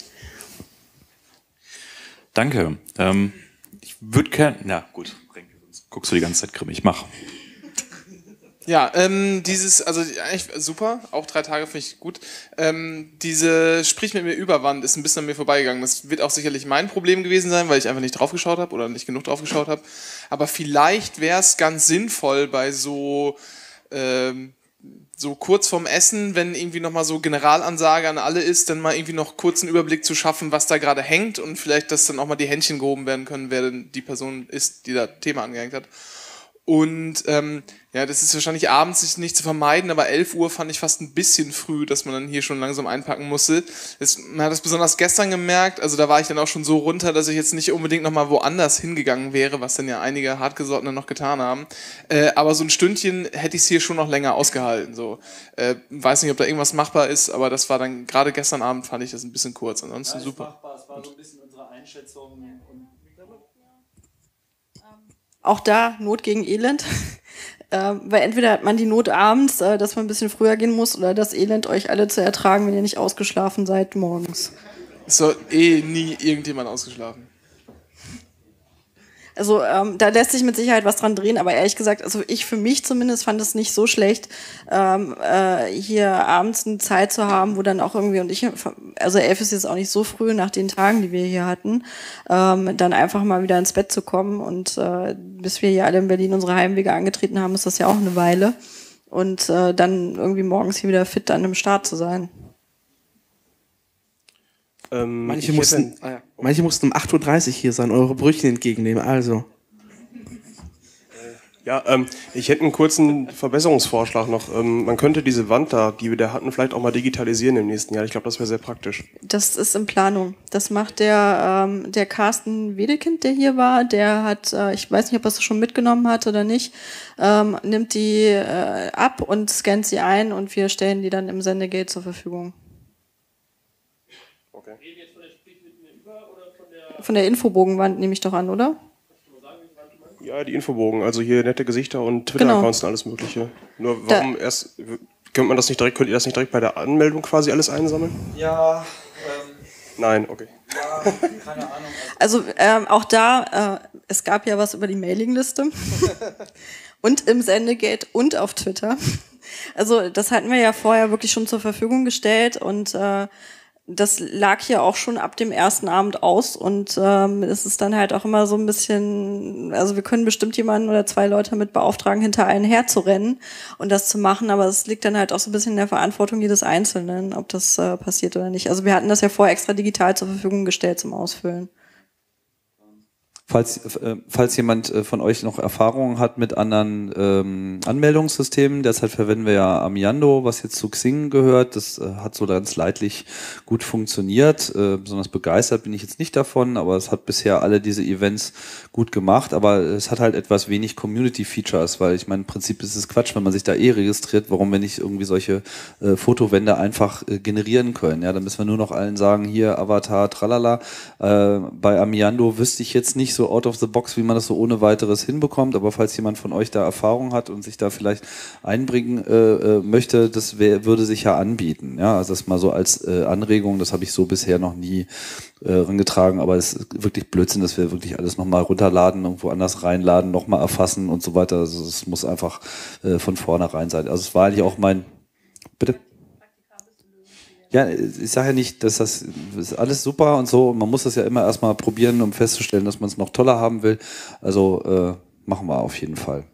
Danke. Ähm, ich würde gerne, na gut, sonst guckst du die ganze Zeit grimmig, mach. Ja, ähm, dieses, also eigentlich super, auch drei Tage finde ich gut. Ähm, diese Sprich mit mir Überwand ist ein bisschen an mir vorbeigegangen. Das wird auch sicherlich mein Problem gewesen sein, weil ich einfach nicht draufgeschaut habe oder nicht genug draufgeschaut habe. Aber vielleicht wäre es ganz sinnvoll bei so, ähm, so kurz vorm Essen, wenn irgendwie nochmal so Generalansage an alle ist, dann mal irgendwie noch kurz einen Überblick zu schaffen, was da gerade hängt und vielleicht, dass dann auch mal die Händchen gehoben werden können, wer denn die Person ist, die da Thema angehängt hat. Und ähm, ja, das ist wahrscheinlich abends nicht zu vermeiden, aber elf Uhr fand ich fast ein bisschen früh, dass man dann hier schon langsam einpacken musste. Das, man hat das besonders gestern gemerkt, also da war ich dann auch schon so runter, dass ich jetzt nicht unbedingt nochmal woanders hingegangen wäre, was dann ja einige Hartgesottene noch getan haben. Äh, aber so ein Stündchen hätte ich es hier schon noch länger ausgehalten. So. Äh, weiß nicht, ob da irgendwas machbar ist, aber das war dann, gerade gestern Abend fand ich das ein bisschen kurz, ansonsten ja, super. Machbar. Es war so ein bisschen unsere Einschätzung und auch da Not gegen Elend. äh, weil entweder hat man die Not abends, äh, dass man ein bisschen früher gehen muss, oder das Elend, euch alle zu ertragen, wenn ihr nicht ausgeschlafen seid morgens. Ist doch eh nie irgendjemand ausgeschlafen. Also ähm, da lässt sich mit Sicherheit was dran drehen, aber ehrlich gesagt, also ich für mich zumindest fand es nicht so schlecht, ähm, äh, hier abends eine Zeit zu haben, wo dann auch irgendwie, und ich, also elf ist jetzt auch nicht so früh nach den Tagen, die wir hier hatten, ähm, dann einfach mal wieder ins Bett zu kommen und äh, bis wir hier alle in Berlin unsere Heimwege angetreten haben, ist das ja auch eine Weile und äh, dann irgendwie morgens hier wieder fit an einem Start zu sein. Ähm, manche, mussten, hätte, ah ja. manche mussten um acht Uhr dreißig hier sein, eure Brötchen entgegennehmen, also. Ja, ähm, ich hätte einen kurzen Verbesserungsvorschlag noch. Ähm, man könnte diese Wand da, die wir da hatten, vielleicht auch mal digitalisieren im nächsten Jahr. Ich glaube, das wäre sehr praktisch. Das ist in Planung. Das macht der, ähm, der Carsten Wedekind, der hier war. Der hat, äh, ich weiß nicht, ob er es schon mitgenommen hat oder nicht, ähm, nimmt die äh, ab und scannt sie ein und wir stellen die dann im Sendegate zur Verfügung. Von der Infobogenwand nehme ich doch an, oder? Ja, die Infobogen, also hier nette Gesichter und Twitter-Accounts genau. Und alles Mögliche. Nur warum da erst, könnte man das nicht direkt, könnt ihr das nicht direkt bei der Anmeldung quasi alles einsammeln? Ja, ähm, Nein, okay. Ja, keine Ahnung. Also ähm, auch da, äh, es gab ja was über die Mailingliste und im Sendegate und auf Twitter. Also das hatten wir ja vorher wirklich schon zur Verfügung gestellt und äh, das lag hier auch schon ab dem ersten Abend aus und ähm, es ist dann halt auch immer so ein bisschen, also wir können bestimmt jemanden oder zwei Leute mit beauftragen, hinter einen herzurennen und das zu machen, aber es liegt dann halt auch so ein bisschen in der Verantwortung jedes Einzelnen, ob das äh, passiert oder nicht. Also wir hatten das ja vorher extra digital zur Verfügung gestellt zum Ausfüllen. Falls, äh, falls jemand äh, von euch noch Erfahrungen hat mit anderen ähm, Anmeldungssystemen, derzeit verwenden wir ja Amiando, was jetzt zu Xing gehört. Das äh, hat so ganz leidlich gut funktioniert. Äh, besonders begeistert bin ich jetzt nicht davon, aber es hat bisher alle diese Events gut gemacht. Aber es hat halt etwas wenig Community-Features, weil ich meine, im Prinzip ist es Quatsch, wenn man sich da eh registriert. Warum wir nicht irgendwie solche äh, Fotowände einfach äh, generieren können? Ja, dann müssen wir nur noch allen sagen, hier Avatar, tralala. Äh, bei Amiando wüsste ich jetzt nicht so out of the box, wie man das so ohne weiteres hinbekommt, aber falls jemand von euch da Erfahrung hat und sich da vielleicht einbringen äh, möchte, das wär, würde sich ja anbieten. Ja, also das mal so als äh, Anregung, das habe ich so bisher noch nie äh, rangetragen, aber es ist wirklich Blödsinn, dass wir wirklich alles nochmal runterladen, irgendwo anders reinladen, nochmal erfassen und so weiter. Also es muss einfach äh, von vornherein sein. Also es war eigentlich auch mein... Bitte? Ja, ich sage ja nicht, dass das, das ist alles super und so. Man muss das ja immer erstmal probieren, um festzustellen, dass man es noch toller haben will. Also äh, machen wir auf jeden Fall.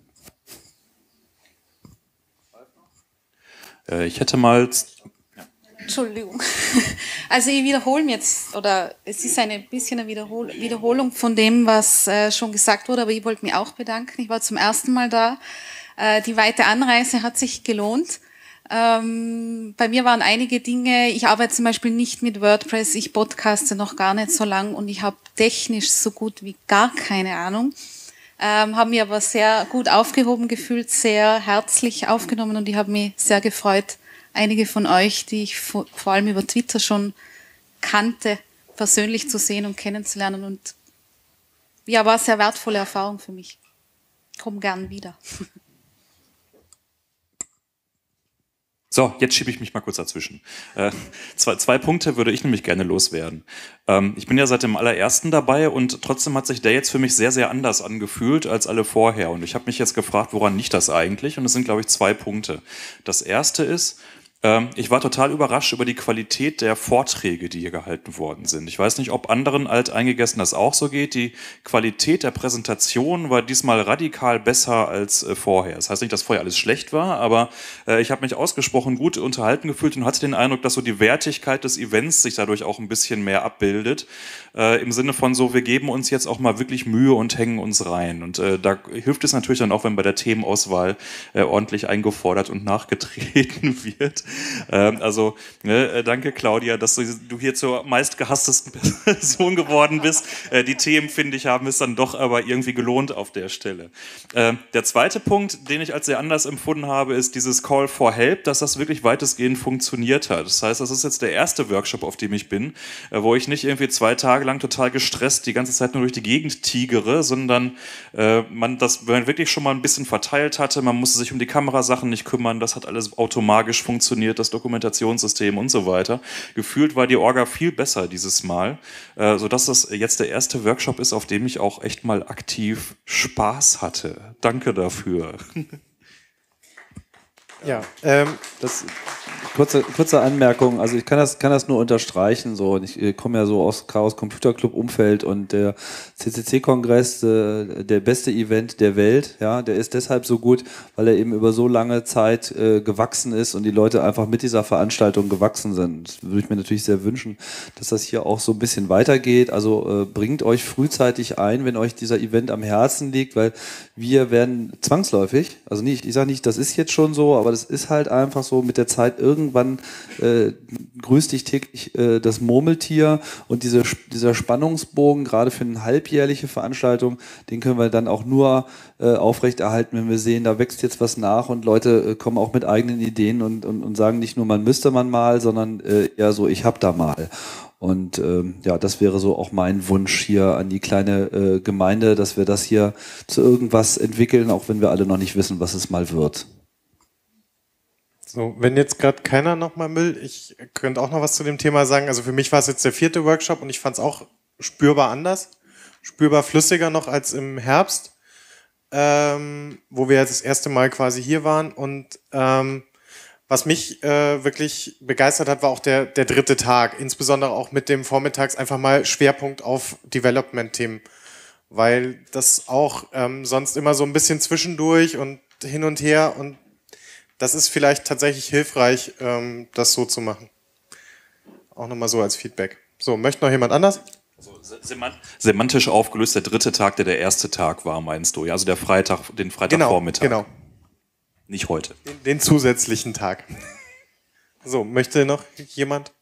Äh, ich hätte mal... Entschuldigung. Also ich wiederhole mir jetzt, oder es ist ein bisschen eine Wiederhol Wiederholung von dem, was äh, schon gesagt wurde, aber ich wollte mich auch bedanken. Ich war zum ersten Mal da. Äh, die weite Anreise hat sich gelohnt. Ähm, bei mir waren einige Dinge, ich arbeite zum Beispiel nicht mit WordPress, ich podcaste noch gar nicht so lang und ich habe technisch so gut wie gar keine Ahnung, ähm, habe mich aber sehr gut aufgehoben gefühlt, sehr herzlich aufgenommen und ich habe mich sehr gefreut, einige von euch, die ich vor, vor allem über Twitter schon kannte, persönlich zu sehen und kennenzulernen und ja, war eine sehr wertvolle Erfahrung für mich. Komm gern wieder. So, jetzt schiebe ich mich mal kurz dazwischen. Äh, zwei, zwei Punkte würde ich nämlich gerne loswerden. Ähm, ich bin ja seit dem allerersten dabei und trotzdem hat sich der jetzt für mich sehr, sehr anders angefühlt als alle vorher. Und ich habe mich jetzt gefragt, woran liegt das eigentlich? Und es sind, glaube ich, zwei Punkte. Das erste ist, ähm, ich war total überrascht über die Qualität der Vorträge, die hier gehalten worden sind. Ich weiß nicht, ob anderen Alteingegessen das auch so geht. Die Qualität der Präsentation war diesmal radikal besser als äh, vorher. Das heißt nicht, dass vorher alles schlecht war, aber äh, ich habe mich ausgesprochen gut unterhalten gefühlt und hatte den Eindruck, dass so die Wertigkeit des Events sich dadurch auch ein bisschen mehr abbildet. Äh, im Sinne von so, wir geben uns jetzt auch mal wirklich Mühe und hängen uns rein. Und äh, da hilft es natürlich dann auch, wenn bei der Themenauswahl äh, ordentlich eingefordert und nachgetreten wird. Ähm, also ne, danke Claudia, dass du, du hier zur meistgehasstesten Person geworden bist. Äh, die Themen, finde ich, haben es dann doch aber irgendwie gelohnt auf der Stelle. Äh, der zweite Punkt, den ich als sehr anders empfunden habe, ist dieses Call for Help, dass das wirklich weitestgehend funktioniert hat. Das heißt, das ist jetzt der erste Workshop, auf dem ich bin, äh, wo ich nicht irgendwie zwei Tage lang total gestresst die ganze Zeit nur durch die Gegend tigere, sondern äh, man das wirklich schon mal ein bisschen verteilt hatte. Man musste sich um die Kamerasachen nicht kümmern, das hat alles automatisch funktioniert. funktioniert das Dokumentationssystem und so weiter. Gefühlt war die Orga viel besser dieses Mal, äh, sodass das jetzt der erste Workshop ist, auf dem ich auch echt mal aktiv Spaß hatte. Danke dafür. Ja, ähm, das kurze, kurze Anmerkung, also ich kann das, kann das nur unterstreichen, so, und ich äh, komme ja so aus Chaos Computer Club Umfeld und der C C C-Kongress, äh, der beste Event der Welt, ja, der ist deshalb so gut, weil er eben über so lange Zeit äh, gewachsen ist und die Leute einfach mit dieser Veranstaltung gewachsen sind. Das würde ich mir natürlich sehr wünschen, dass das hier auch so ein bisschen weitergeht, also äh, bringt euch frühzeitig ein, wenn euch dieser Event am Herzen liegt, weil wir werden zwangsläufig, also nicht, ich sage nicht, das ist jetzt schon so, aber das ist halt einfach so mit der Zeit irgendwann äh, grüßt dich täglich äh, das Murmeltier und diese, dieser Spannungsbogen, gerade für eine halbjährliche Veranstaltung, den können wir dann auch nur äh, aufrechterhalten, wenn wir sehen, da wächst jetzt was nach und Leute äh, kommen auch mit eigenen Ideen und, und, und sagen nicht nur, man müsste man mal, sondern äh, eher so, ich hab da mal. Und ähm, ja, das wäre so auch mein Wunsch hier an die kleine äh, Gemeinde, dass wir das hier zu irgendwas entwickeln, auch wenn wir alle noch nicht wissen, was es mal wird. So, wenn jetzt gerade keiner nochmal will, ich könnte auch noch was zu dem Thema sagen. Also für mich war es jetzt der vierte Workshop und ich fand es auch spürbar anders, spürbar flüssiger noch als im Herbst, ähm, wo wir jetzt das erste Mal quasi hier waren. Und ähm, was mich äh, wirklich begeistert hat, war auch der, der dritte Tag, insbesondere auch mit dem Vormittags einfach mal Schwerpunkt auf Development-Themen, weil das auch ähm, sonst immer so ein bisschen zwischendurch und hin und her und das ist vielleicht tatsächlich hilfreich, ähm, das so zu machen. Auch nochmal so als Feedback. So, möchte noch jemand anders? Semant semantisch aufgelöst, der dritte Tag, der der erste Tag war, meinst du? Ja, also der Freitag, den Freitagvormittag. Genau, genau. Nicht heute. Den, den zusätzlichen Tag. So, möchte noch jemand?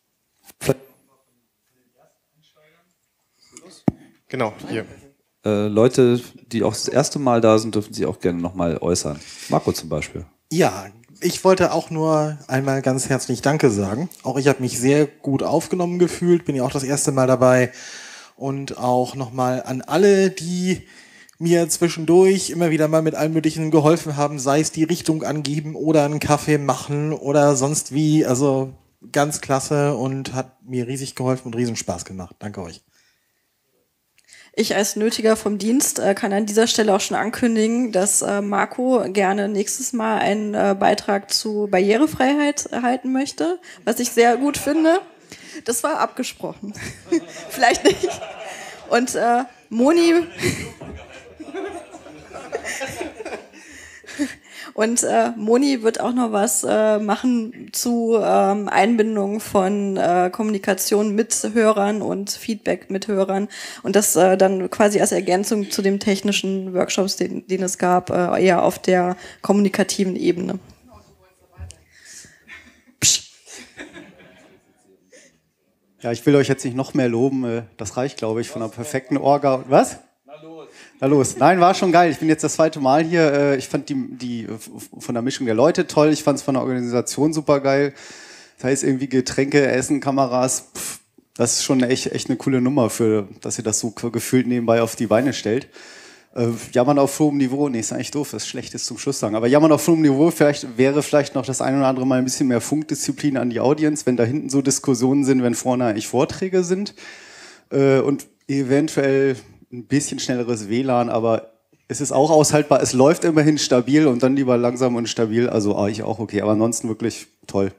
Genau, hier. Äh, Leute, die auch das erste Mal da sind, dürfen sich auch gerne nochmal äußern. Marco zum Beispiel. Ja, ich wollte auch nur einmal ganz herzlich Danke sagen. Auch ich habe mich sehr gut aufgenommen gefühlt, bin ja auch das erste Mal dabei. Und auch nochmal an alle, die mir zwischendurch immer wieder mal mit allem Möglichen geholfen haben, sei es die Richtung angeben oder einen Kaffee machen oder sonst wie. Also ganz klasse und hat mir riesig geholfen und riesen Spaß gemacht. Danke euch. Ich als Nötiger vom Dienst äh, kann an dieser Stelle auch schon ankündigen, dass äh, Marco gerne nächstes Mal einen äh, Beitrag zu Barrierefreiheit halten möchte, was ich sehr gut finde. Das war abgesprochen. Vielleicht nicht. Und äh, Moni... Und äh, Moni wird auch noch was äh, machen zu ähm, Einbindung von äh, Kommunikation mit Hörern und Feedback mit Hörern. Und das äh, dann quasi als Ergänzung zu den technischen Workshops, den, den es gab, äh, eher auf der kommunikativen Ebene. Psch. Ja, ich will euch jetzt nicht noch mehr loben. Das reicht, glaube ich, von einer perfekten Orga. Was? Na los. Nein, war schon geil. Ich bin jetzt das zweite Mal hier. Ich fand die, die von der Mischung der Leute toll. Ich fand es von der Organisation super geil. Das heißt irgendwie Getränke, Essen, Kameras. Pff, das ist schon echt, echt eine coole Nummer, für, dass ihr das so gefühlt nebenbei auf die Beine stellt. Äh, jammern auf hohem Niveau. Nee, ist eigentlich doof, das Schlechtes zum Schluss sagen. Aber jammern auf hohem Niveau, vielleicht wäre vielleicht noch das ein oder andere Mal ein bisschen mehr Funkdisziplin an die Audience, wenn da hinten so Diskussionen sind, wenn vorne eigentlich Vorträge sind. Äh, und eventuell ein bisschen schnelleres W L A N, aber es ist auch aushaltbar. Es läuft immerhin stabil und dann lieber langsam und stabil. Also ah, ich auch okay, aber ansonsten wirklich toll.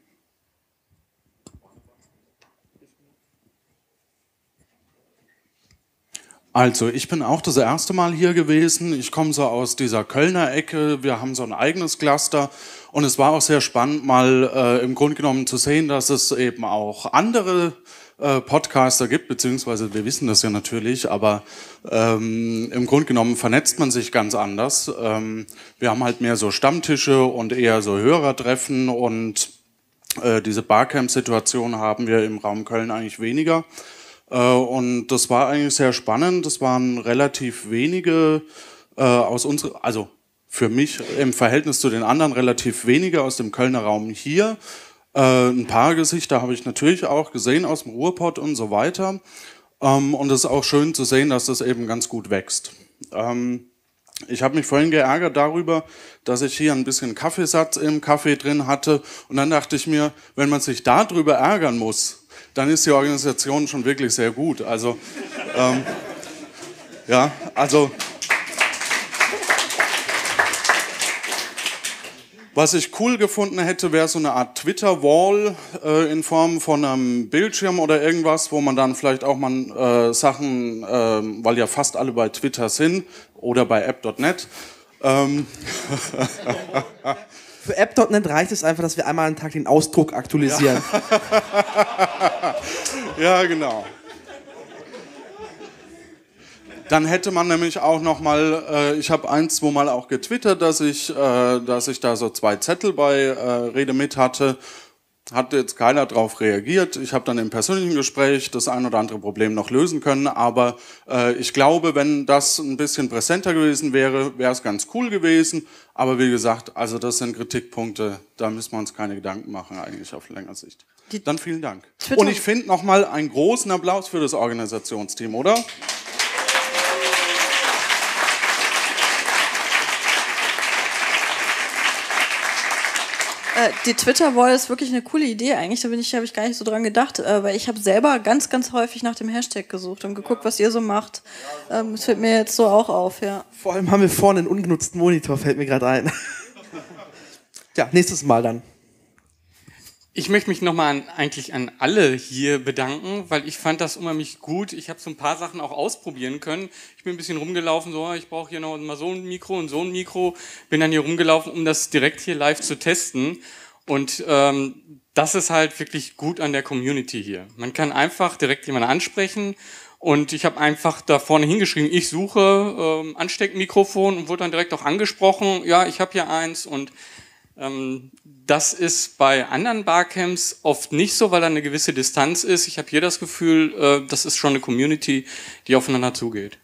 Also, ich bin auch das erste Mal hier gewesen. Ich komme so aus dieser Kölner Ecke. Wir haben so ein eigenes Cluster. Und es war auch sehr spannend, mal äh, im Grunde genommen zu sehen, dass es eben auch andere äh, Podcaster gibt, beziehungsweise wir wissen das ja natürlich, aber ähm, im Grunde genommen vernetzt man sich ganz anders. Ähm, wir haben halt mehr so Stammtische und eher so Hörertreffen und äh, diese Barcamp-Situation haben wir im Raum Köln eigentlich weniger. Äh, und das war eigentlich sehr spannend. Das waren relativ wenige äh, aus unserer, also für mich im Verhältnis zu den anderen relativ wenige aus dem Kölner Raum hier. Äh, ein paar Gesichter habe ich natürlich auch gesehen aus dem Ruhrpott und so weiter. Ähm, und es ist auch schön zu sehen, dass das eben ganz gut wächst. Ähm, Ich habe mich vorhin geärgert darüber, dass ich hier ein bisschen Kaffeesatz im Kaffee drin hatte. Und dann dachte ich mir, wenn man sich darüber ärgern muss, dann ist die Organisation schon wirklich sehr gut. Also, ähm, ja, also... Was ich cool gefunden hätte, wäre so eine Art Twitter-Wall äh, in Form von einem Bildschirm oder irgendwas, wo man dann vielleicht auch mal äh, Sachen, äh, weil ja fast alle bei Twitter sind oder bei app Punkt net. Ähm Für app Punkt net reicht es einfach, dass wir einmal am Tag den Ausdruck aktualisieren. Ja, genau. Dann hätte man nämlich auch noch mal, äh, ich habe ein, zwei Mal auch getwittert, dass ich, äh, dass ich da so zwei Zettel bei äh, Rede mit hatte. Hat jetzt keiner drauf reagiert. Ich habe dann im persönlichen Gespräch das ein oder andere Problem noch lösen können. Aber äh, ich glaube, wenn das ein bisschen präsenter gewesen wäre, wäre es ganz cool gewesen. Aber wie gesagt, also das sind Kritikpunkte, da müssen wir uns keine Gedanken machen eigentlich auf längere Sicht. Dann vielen Dank. Twitter. Und ich finde noch mal einen großen Applaus für das Organisationsteam, oder? Die Twitter-Wall ist wirklich eine coole Idee eigentlich, da bin ich, habe ich gar nicht so dran gedacht, äh, weil ich habe selber ganz, ganz häufig nach dem Hashtag gesucht und geguckt, was ihr so macht. Ähm, das fällt mir jetzt so auch auf, ja. Vor allem haben wir vorne einen ungenutzten Monitor, fällt mir gerade ein. Ja, nächstes Mal dann. Ich möchte mich nochmal an, eigentlich an alle hier bedanken, weil ich fand das unheimlich gut. Ich habe so ein paar Sachen auch ausprobieren können. Ich bin ein bisschen rumgelaufen, so, ich brauche hier noch mal so ein Mikro und so ein Mikro. Bin dann hier rumgelaufen, um das direkt hier live zu testen. Und ähm, das ist halt wirklich gut an der Community hier. Man kann einfach direkt jemanden ansprechen. Und ich habe einfach da vorne hingeschrieben, ich suche ähm, Ansteckmikrofon und wurde dann direkt auch angesprochen. Ja, ich habe hier eins und ähm, das ist bei anderen Barcamps oft nicht so, weil da eine gewisse Distanz ist. Ich habe hier das Gefühl, äh, das ist schon eine Community, die aufeinander zugeht.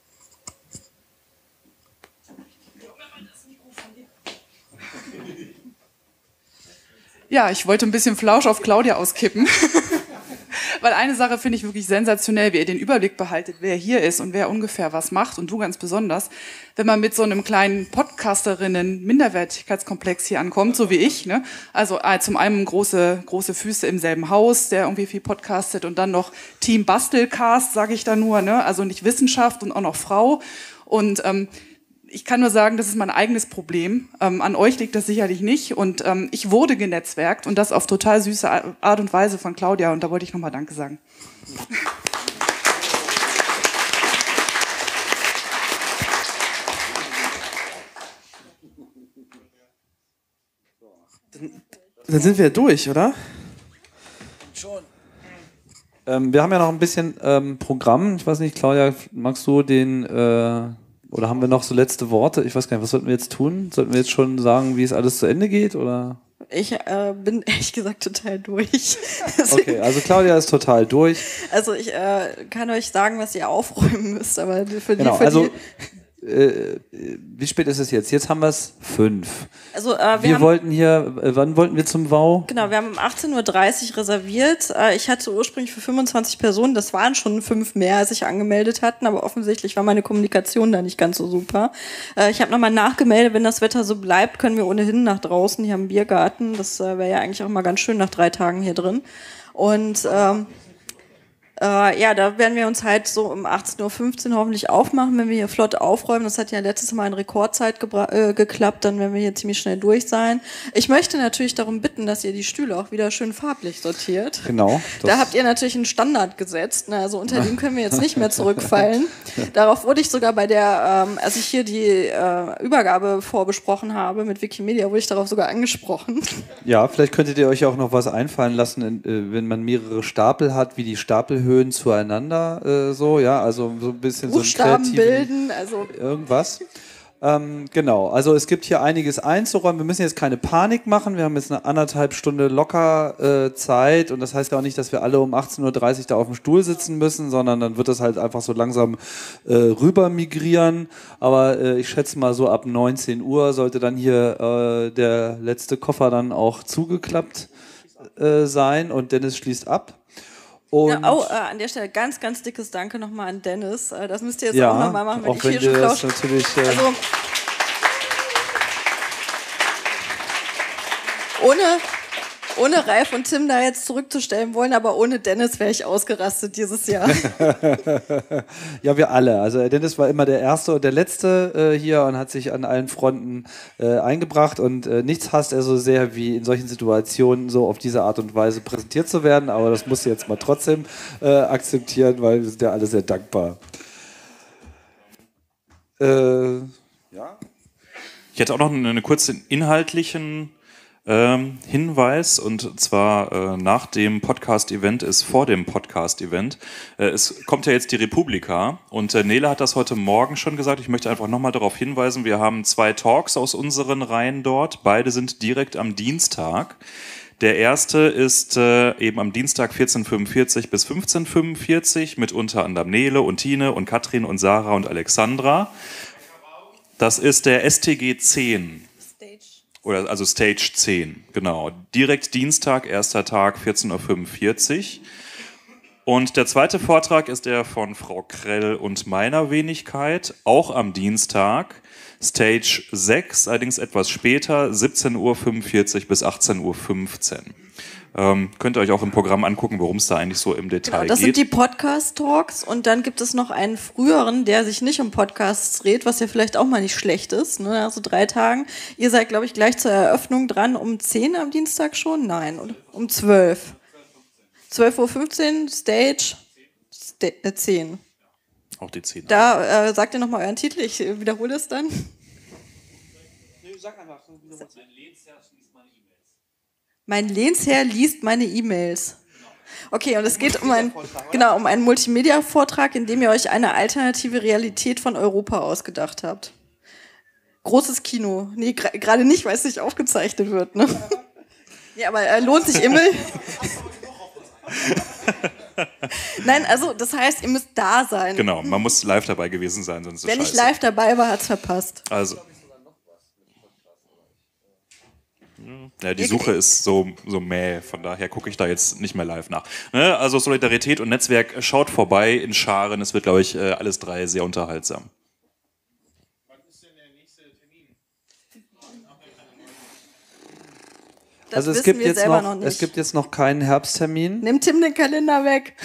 Ja, ich wollte ein bisschen Flausch auf Claudia auskippen. Weil eine Sache finde ich wirklich sensationell, wie ihr den Überblick behaltet, wer hier ist und wer ungefähr was macht und du ganz besonders. Wenn man mit so einem kleinen Podcasterinnen-Minderwertigkeitskomplex hier ankommt, so wie ich, ne? Also äh, zum einen große, große Füße im selben Haus, der irgendwie viel podcastet und dann noch Team Bastelcast, sage ich da nur, ne? Also nicht Wissenschaft und auch noch Frau. Und ähm, ich kann nur sagen, das ist mein eigenes Problem. Ähm, an euch liegt das sicherlich nicht. Und ähm, ich wurde genetzwerkt und das auf total süße Art und Weise von Claudia. Und da wollte ich nochmal Danke sagen. Dann sind wir durch, oder? Schon. Ähm, wir haben ja noch ein bisschen ähm, Programm. Ich weiß nicht, Claudia, magst du den... Äh Oder haben wir noch so letzte Worte? Ich weiß gar nicht, was sollten wir jetzt tun? Sollten wir jetzt schon sagen, wie es alles zu Ende geht? Oder? Ich äh, bin ehrlich gesagt total durch. Okay, also Claudia ist total durch. Also ich äh, kann euch sagen, was ihr aufräumen müsst, aber für die... Genau, für also die äh, wie spät ist es jetzt? Jetzt haben wir es fünf. Also, äh, wir wir haben, wollten hier, äh, wann wollten wir zum W A U? Genau, wir haben um achtzehn Uhr dreißig reserviert. Äh, ich hatte ursprünglich für fünfundzwanzig Personen, das waren schon fünf mehr, als sich angemeldet hatten, aber offensichtlich war meine Kommunikation da nicht ganz so super. Äh, ich habe nochmal nachgemeldet, wenn das Wetter so bleibt, können wir ohnehin nach draußen, hier haben einen Biergarten, das äh, wäre ja eigentlich auch mal ganz schön nach drei Tagen hier drin. Und ähm, Äh, ja, da werden wir uns halt so um achtzehn Uhr fünfzehn hoffentlich aufmachen, wenn wir hier flott aufräumen. Das hat ja letztes Mal in Rekordzeit äh, geklappt, dann werden wir hier ziemlich schnell durch sein. Ich möchte natürlich darum bitten, dass ihr die Stühle auch wieder schön farblich sortiert. Genau. Da habt ihr natürlich einen Standard gesetzt, ne? Also unter dem können wir jetzt nicht mehr zurückfallen. Darauf wurde ich sogar bei der, ähm, als ich hier die äh, Übergabe vorbesprochen habe mit Wikimedia, wurde ich darauf sogar angesprochen. Ja, vielleicht könntet ihr euch auch noch was einfallen lassen, äh, wenn man mehrere Stapel hat, wie die Stapelhöhen zueinander, äh, so, ja, also so ein bisschen Buchstaben so ein bilden, also irgendwas. Ähm, genau, also es gibt hier einiges einzuräumen. Wir müssen jetzt keine Panik machen. Wir haben jetzt eine anderthalb Stunde locker äh, Zeit und das heißt auch nicht, dass wir alle um achtzehn Uhr dreißig da auf dem Stuhl sitzen müssen, sondern dann wird das halt einfach so langsam äh, rüber migrieren. Aber äh, ich schätze mal so ab neunzehn Uhr sollte dann hier äh, der letzte Koffer dann auch zugeklappt äh, sein und Dennis schließt ab. Und ja, oh, äh, an der Stelle ganz, ganz dickes Danke nochmal an Dennis. Äh, das müsst ihr jetzt ja, auch nochmal machen, wenn auch ich wenn hier schon wir das Klaus- natürlich... Äh, Also, ohne, ohne Ralf und Tim da jetzt zurückzustellen wollen, aber ohne Dennis wäre ich ausgerastet dieses Jahr. Ja, wir alle. Also Dennis war immer der Erste und der Letzte äh, hier und hat sich an allen Fronten äh, eingebracht und äh, nichts hasst er so sehr, wie in solchen Situationen so auf diese Art und Weise präsentiert zu werden, aber das musst du jetzt mal trotzdem äh, akzeptieren, weil wir sind ja alle sehr dankbar. Äh, ja. Ich hätte auch noch einen, einen kurzen inhaltlichen ähm, Hinweis, und zwar äh, nach dem Podcast-Event ist vor dem Podcast-Event. Äh, es kommt ja jetzt die Republika und äh, Nele hat das heute Morgen schon gesagt. Ich möchte einfach nochmal darauf hinweisen, wir haben zwei Talks aus unseren Reihen dort. Beide sind direkt am Dienstag. Der erste ist äh, eben am Dienstag vierzehn Uhr fünfundvierzig bis fünfzehn Uhr fünfundvierzig mit unter anderem Nele und Tine und Katrin und Sarah und Alexandra. Das ist der S T G zehn. Oder also Stage zehn, genau. Direkt Dienstag, erster Tag, vierzehn Uhr fünfundvierzig. Und der zweite Vortrag ist der von Frau Krell und meiner Wenigkeit, auch am Dienstag. Stage sechs, allerdings etwas später, siebzehn Uhr fünfundvierzig bis achtzehn Uhr fünfzehn. Ähm, könnt ihr euch auch im Programm angucken, worum es da eigentlich so im Detail Genau, das geht. sind die Podcast-Talks und dann gibt es noch einen früheren, der sich nicht um Podcasts dreht, was ja vielleicht auch mal nicht schlecht ist, ne? Also drei Tagen. Ihr seid, glaube ich, gleich zur Eröffnung dran, um zehn am Dienstag schon? Nein, oder? Um zwölf. zwölf Uhr fünfzehn, Stage Sta äh, zehn. Auch die zehn. Da äh, sagt ihr nochmal euren Titel, ich äh, wiederhole es dann. Sag einfach. Mein Lehnsherr liest meine E-Mails. Okay, und es geht um einen, genau, um einen Multimedia-Vortrag, in dem ihr euch eine alternative Realität von Europa ausgedacht habt. Großes Kino. Nee, gerade nicht, weil es nicht aufgezeichnet wird. Ne? Ja, aber äh, lohnt sich Immel? Nein, also das heißt, ihr müsst da sein. Genau, man muss live dabei gewesen sein, sonst ist es Wer nicht scheiße. live dabei war, hat's verpasst. Also. Ja, die Suche ist so, so mäh, von daher gucke ich da jetzt nicht mehr live nach. Ne? Also Solidarität und Netzwerk, schaut vorbei in Scharen, es wird, glaube ich, alles drei sehr unterhaltsam. Das also es wissen gibt, wir jetzt selber noch, noch nicht. es gibt jetzt noch keinen Herbsttermin. Nimm Tim den Kalender weg.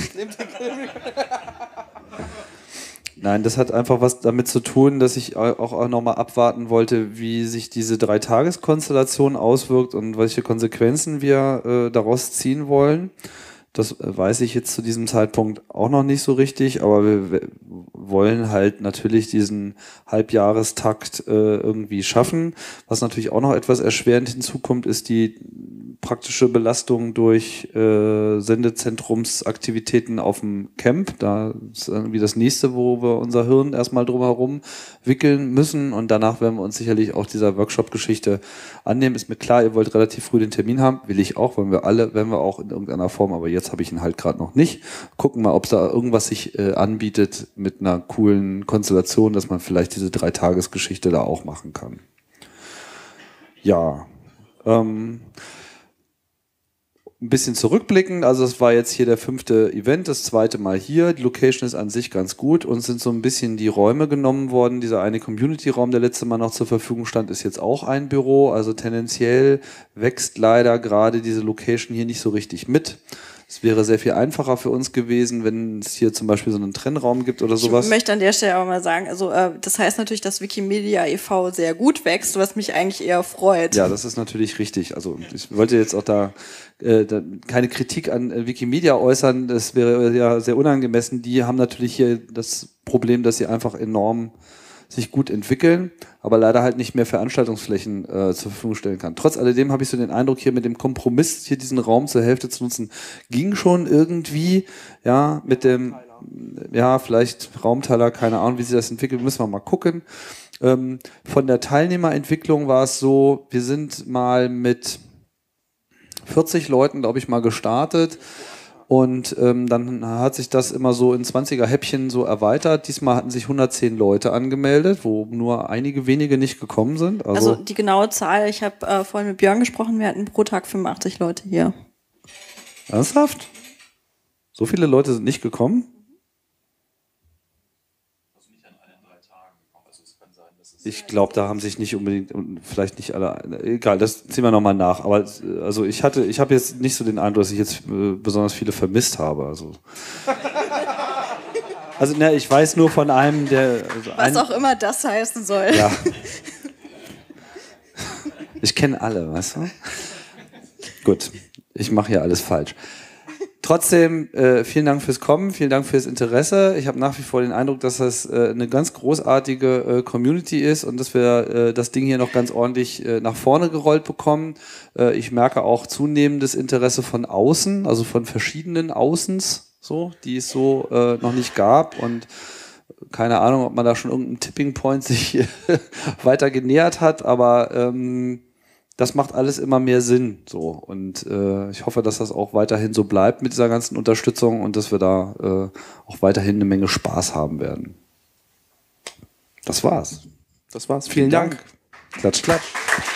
Nein, das hat einfach was damit zu tun, dass ich auch, auch nochmal abwarten wollte, wie sich diese Dreitageskonstellation auswirkt und welche Konsequenzen wir äh, daraus ziehen wollen. Das weiß ich jetzt zu diesem Zeitpunkt auch noch nicht so richtig, aber wir, wir wollen halt natürlich diesen Halbjahrestakt äh, irgendwie schaffen. Was natürlich auch noch etwas erschwerend hinzukommt, ist die praktische Belastung durch äh, Sendezentrumsaktivitäten auf dem Camp. Da ist irgendwie das nächste, wo wir unser Hirn erstmal drumherum wickeln müssen und danach werden wir uns sicherlich auch dieser Workshop-Geschichte annehmen. Ist mir klar, ihr wollt relativ früh den Termin haben, will ich auch, wollen wir alle, werden wir auch in irgendeiner Form, aber jetzt habe ich ihn halt gerade noch nicht. Gucken mal, ob da irgendwas sich äh, anbietet mit einer coolen Konstellation, dass man vielleicht diese Dreitagesgeschichte da auch machen kann. Ja, ähm, ein bisschen zurückblicken, also es war jetzt hier der fünfte Event, das zweite Mal hier. Die Location ist an sich ganz gut. Uns sind so ein bisschen die Räume genommen worden. Dieser eine Community-Raum, der letzte Mal noch zur Verfügung stand, ist jetzt auch ein Büro. Also tendenziell wächst leider gerade diese Location hier nicht so richtig mit. Es wäre sehr viel einfacher für uns gewesen, wenn es hier zum Beispiel so einen Trennraum gibt oder sowas. Ich möchte an der Stelle aber mal sagen, also äh, das heißt natürlich, dass Wikimedia e V sehr gut wächst, was mich eigentlich eher freut. Ja, das ist natürlich richtig. Also ich wollte jetzt auch da, äh, da keine Kritik an äh, Wikimedia äußern, das wäre ja sehr unangemessen. Die haben natürlich hier das Problem, dass sie einfach enorm sich gut entwickeln, aber leider halt nicht mehr Veranstaltungsflächen äh, zur Verfügung stellen kann. Trotz alledem habe ich so den Eindruck, hier mit dem Kompromiss, hier diesen Raum zur Hälfte zu nutzen, ging schon irgendwie, ja, mit dem, ja, vielleicht Raumteiler, keine Ahnung, wie sich das entwickelt, müssen wir mal gucken. Ähm, von der Teilnehmerentwicklung war es so, wir sind mal mit vierzig Leuten, glaube ich, mal gestartet. Und ähm, dann hat sich das immer so in zwanziger Häppchen so erweitert. Diesmal hatten sich hundertzehn Leute angemeldet, wo nur einige wenige nicht gekommen sind. Also, also die genaue Zahl, ich habe äh, vorhin mit Björn gesprochen, wir hatten pro Tag fünfundachtzig Leute hier. Ernsthaft? So viele Leute sind nicht gekommen? Ich glaube, da haben sich nicht unbedingt, vielleicht nicht alle, egal, das ziehen wir nochmal nach. Aber also ich hatte, ich habe jetzt nicht so den Eindruck, dass ich jetzt äh, besonders viele vermisst habe. Also, also ne, ich weiß nur von einem, der... Also Was ein, auch immer das heißen soll. Ja. Ich kenne alle, weißt du? Gut, ich mache hier alles falsch. Trotzdem, äh, vielen Dank fürs Kommen, vielen Dank fürs Interesse. Ich habe nach wie vor den Eindruck, dass das äh, eine ganz großartige äh, Community ist und dass wir äh, das Ding hier noch ganz ordentlich äh, nach vorne gerollt bekommen. Äh, ich merke auch zunehmendes Interesse von außen, also von verschiedenen Außens, so, die es so äh, noch nicht gab und keine Ahnung, ob man da schon irgendeinen Tipping Point sich weiter genähert hat, aber ähm, das macht alles immer mehr Sinn, so. Und äh, ich hoffe, dass das auch weiterhin so bleibt mit dieser ganzen Unterstützung und dass wir da äh, auch weiterhin eine Menge Spaß haben werden. Das war's. Das war's. Vielen Dank. Klatsch, klatsch.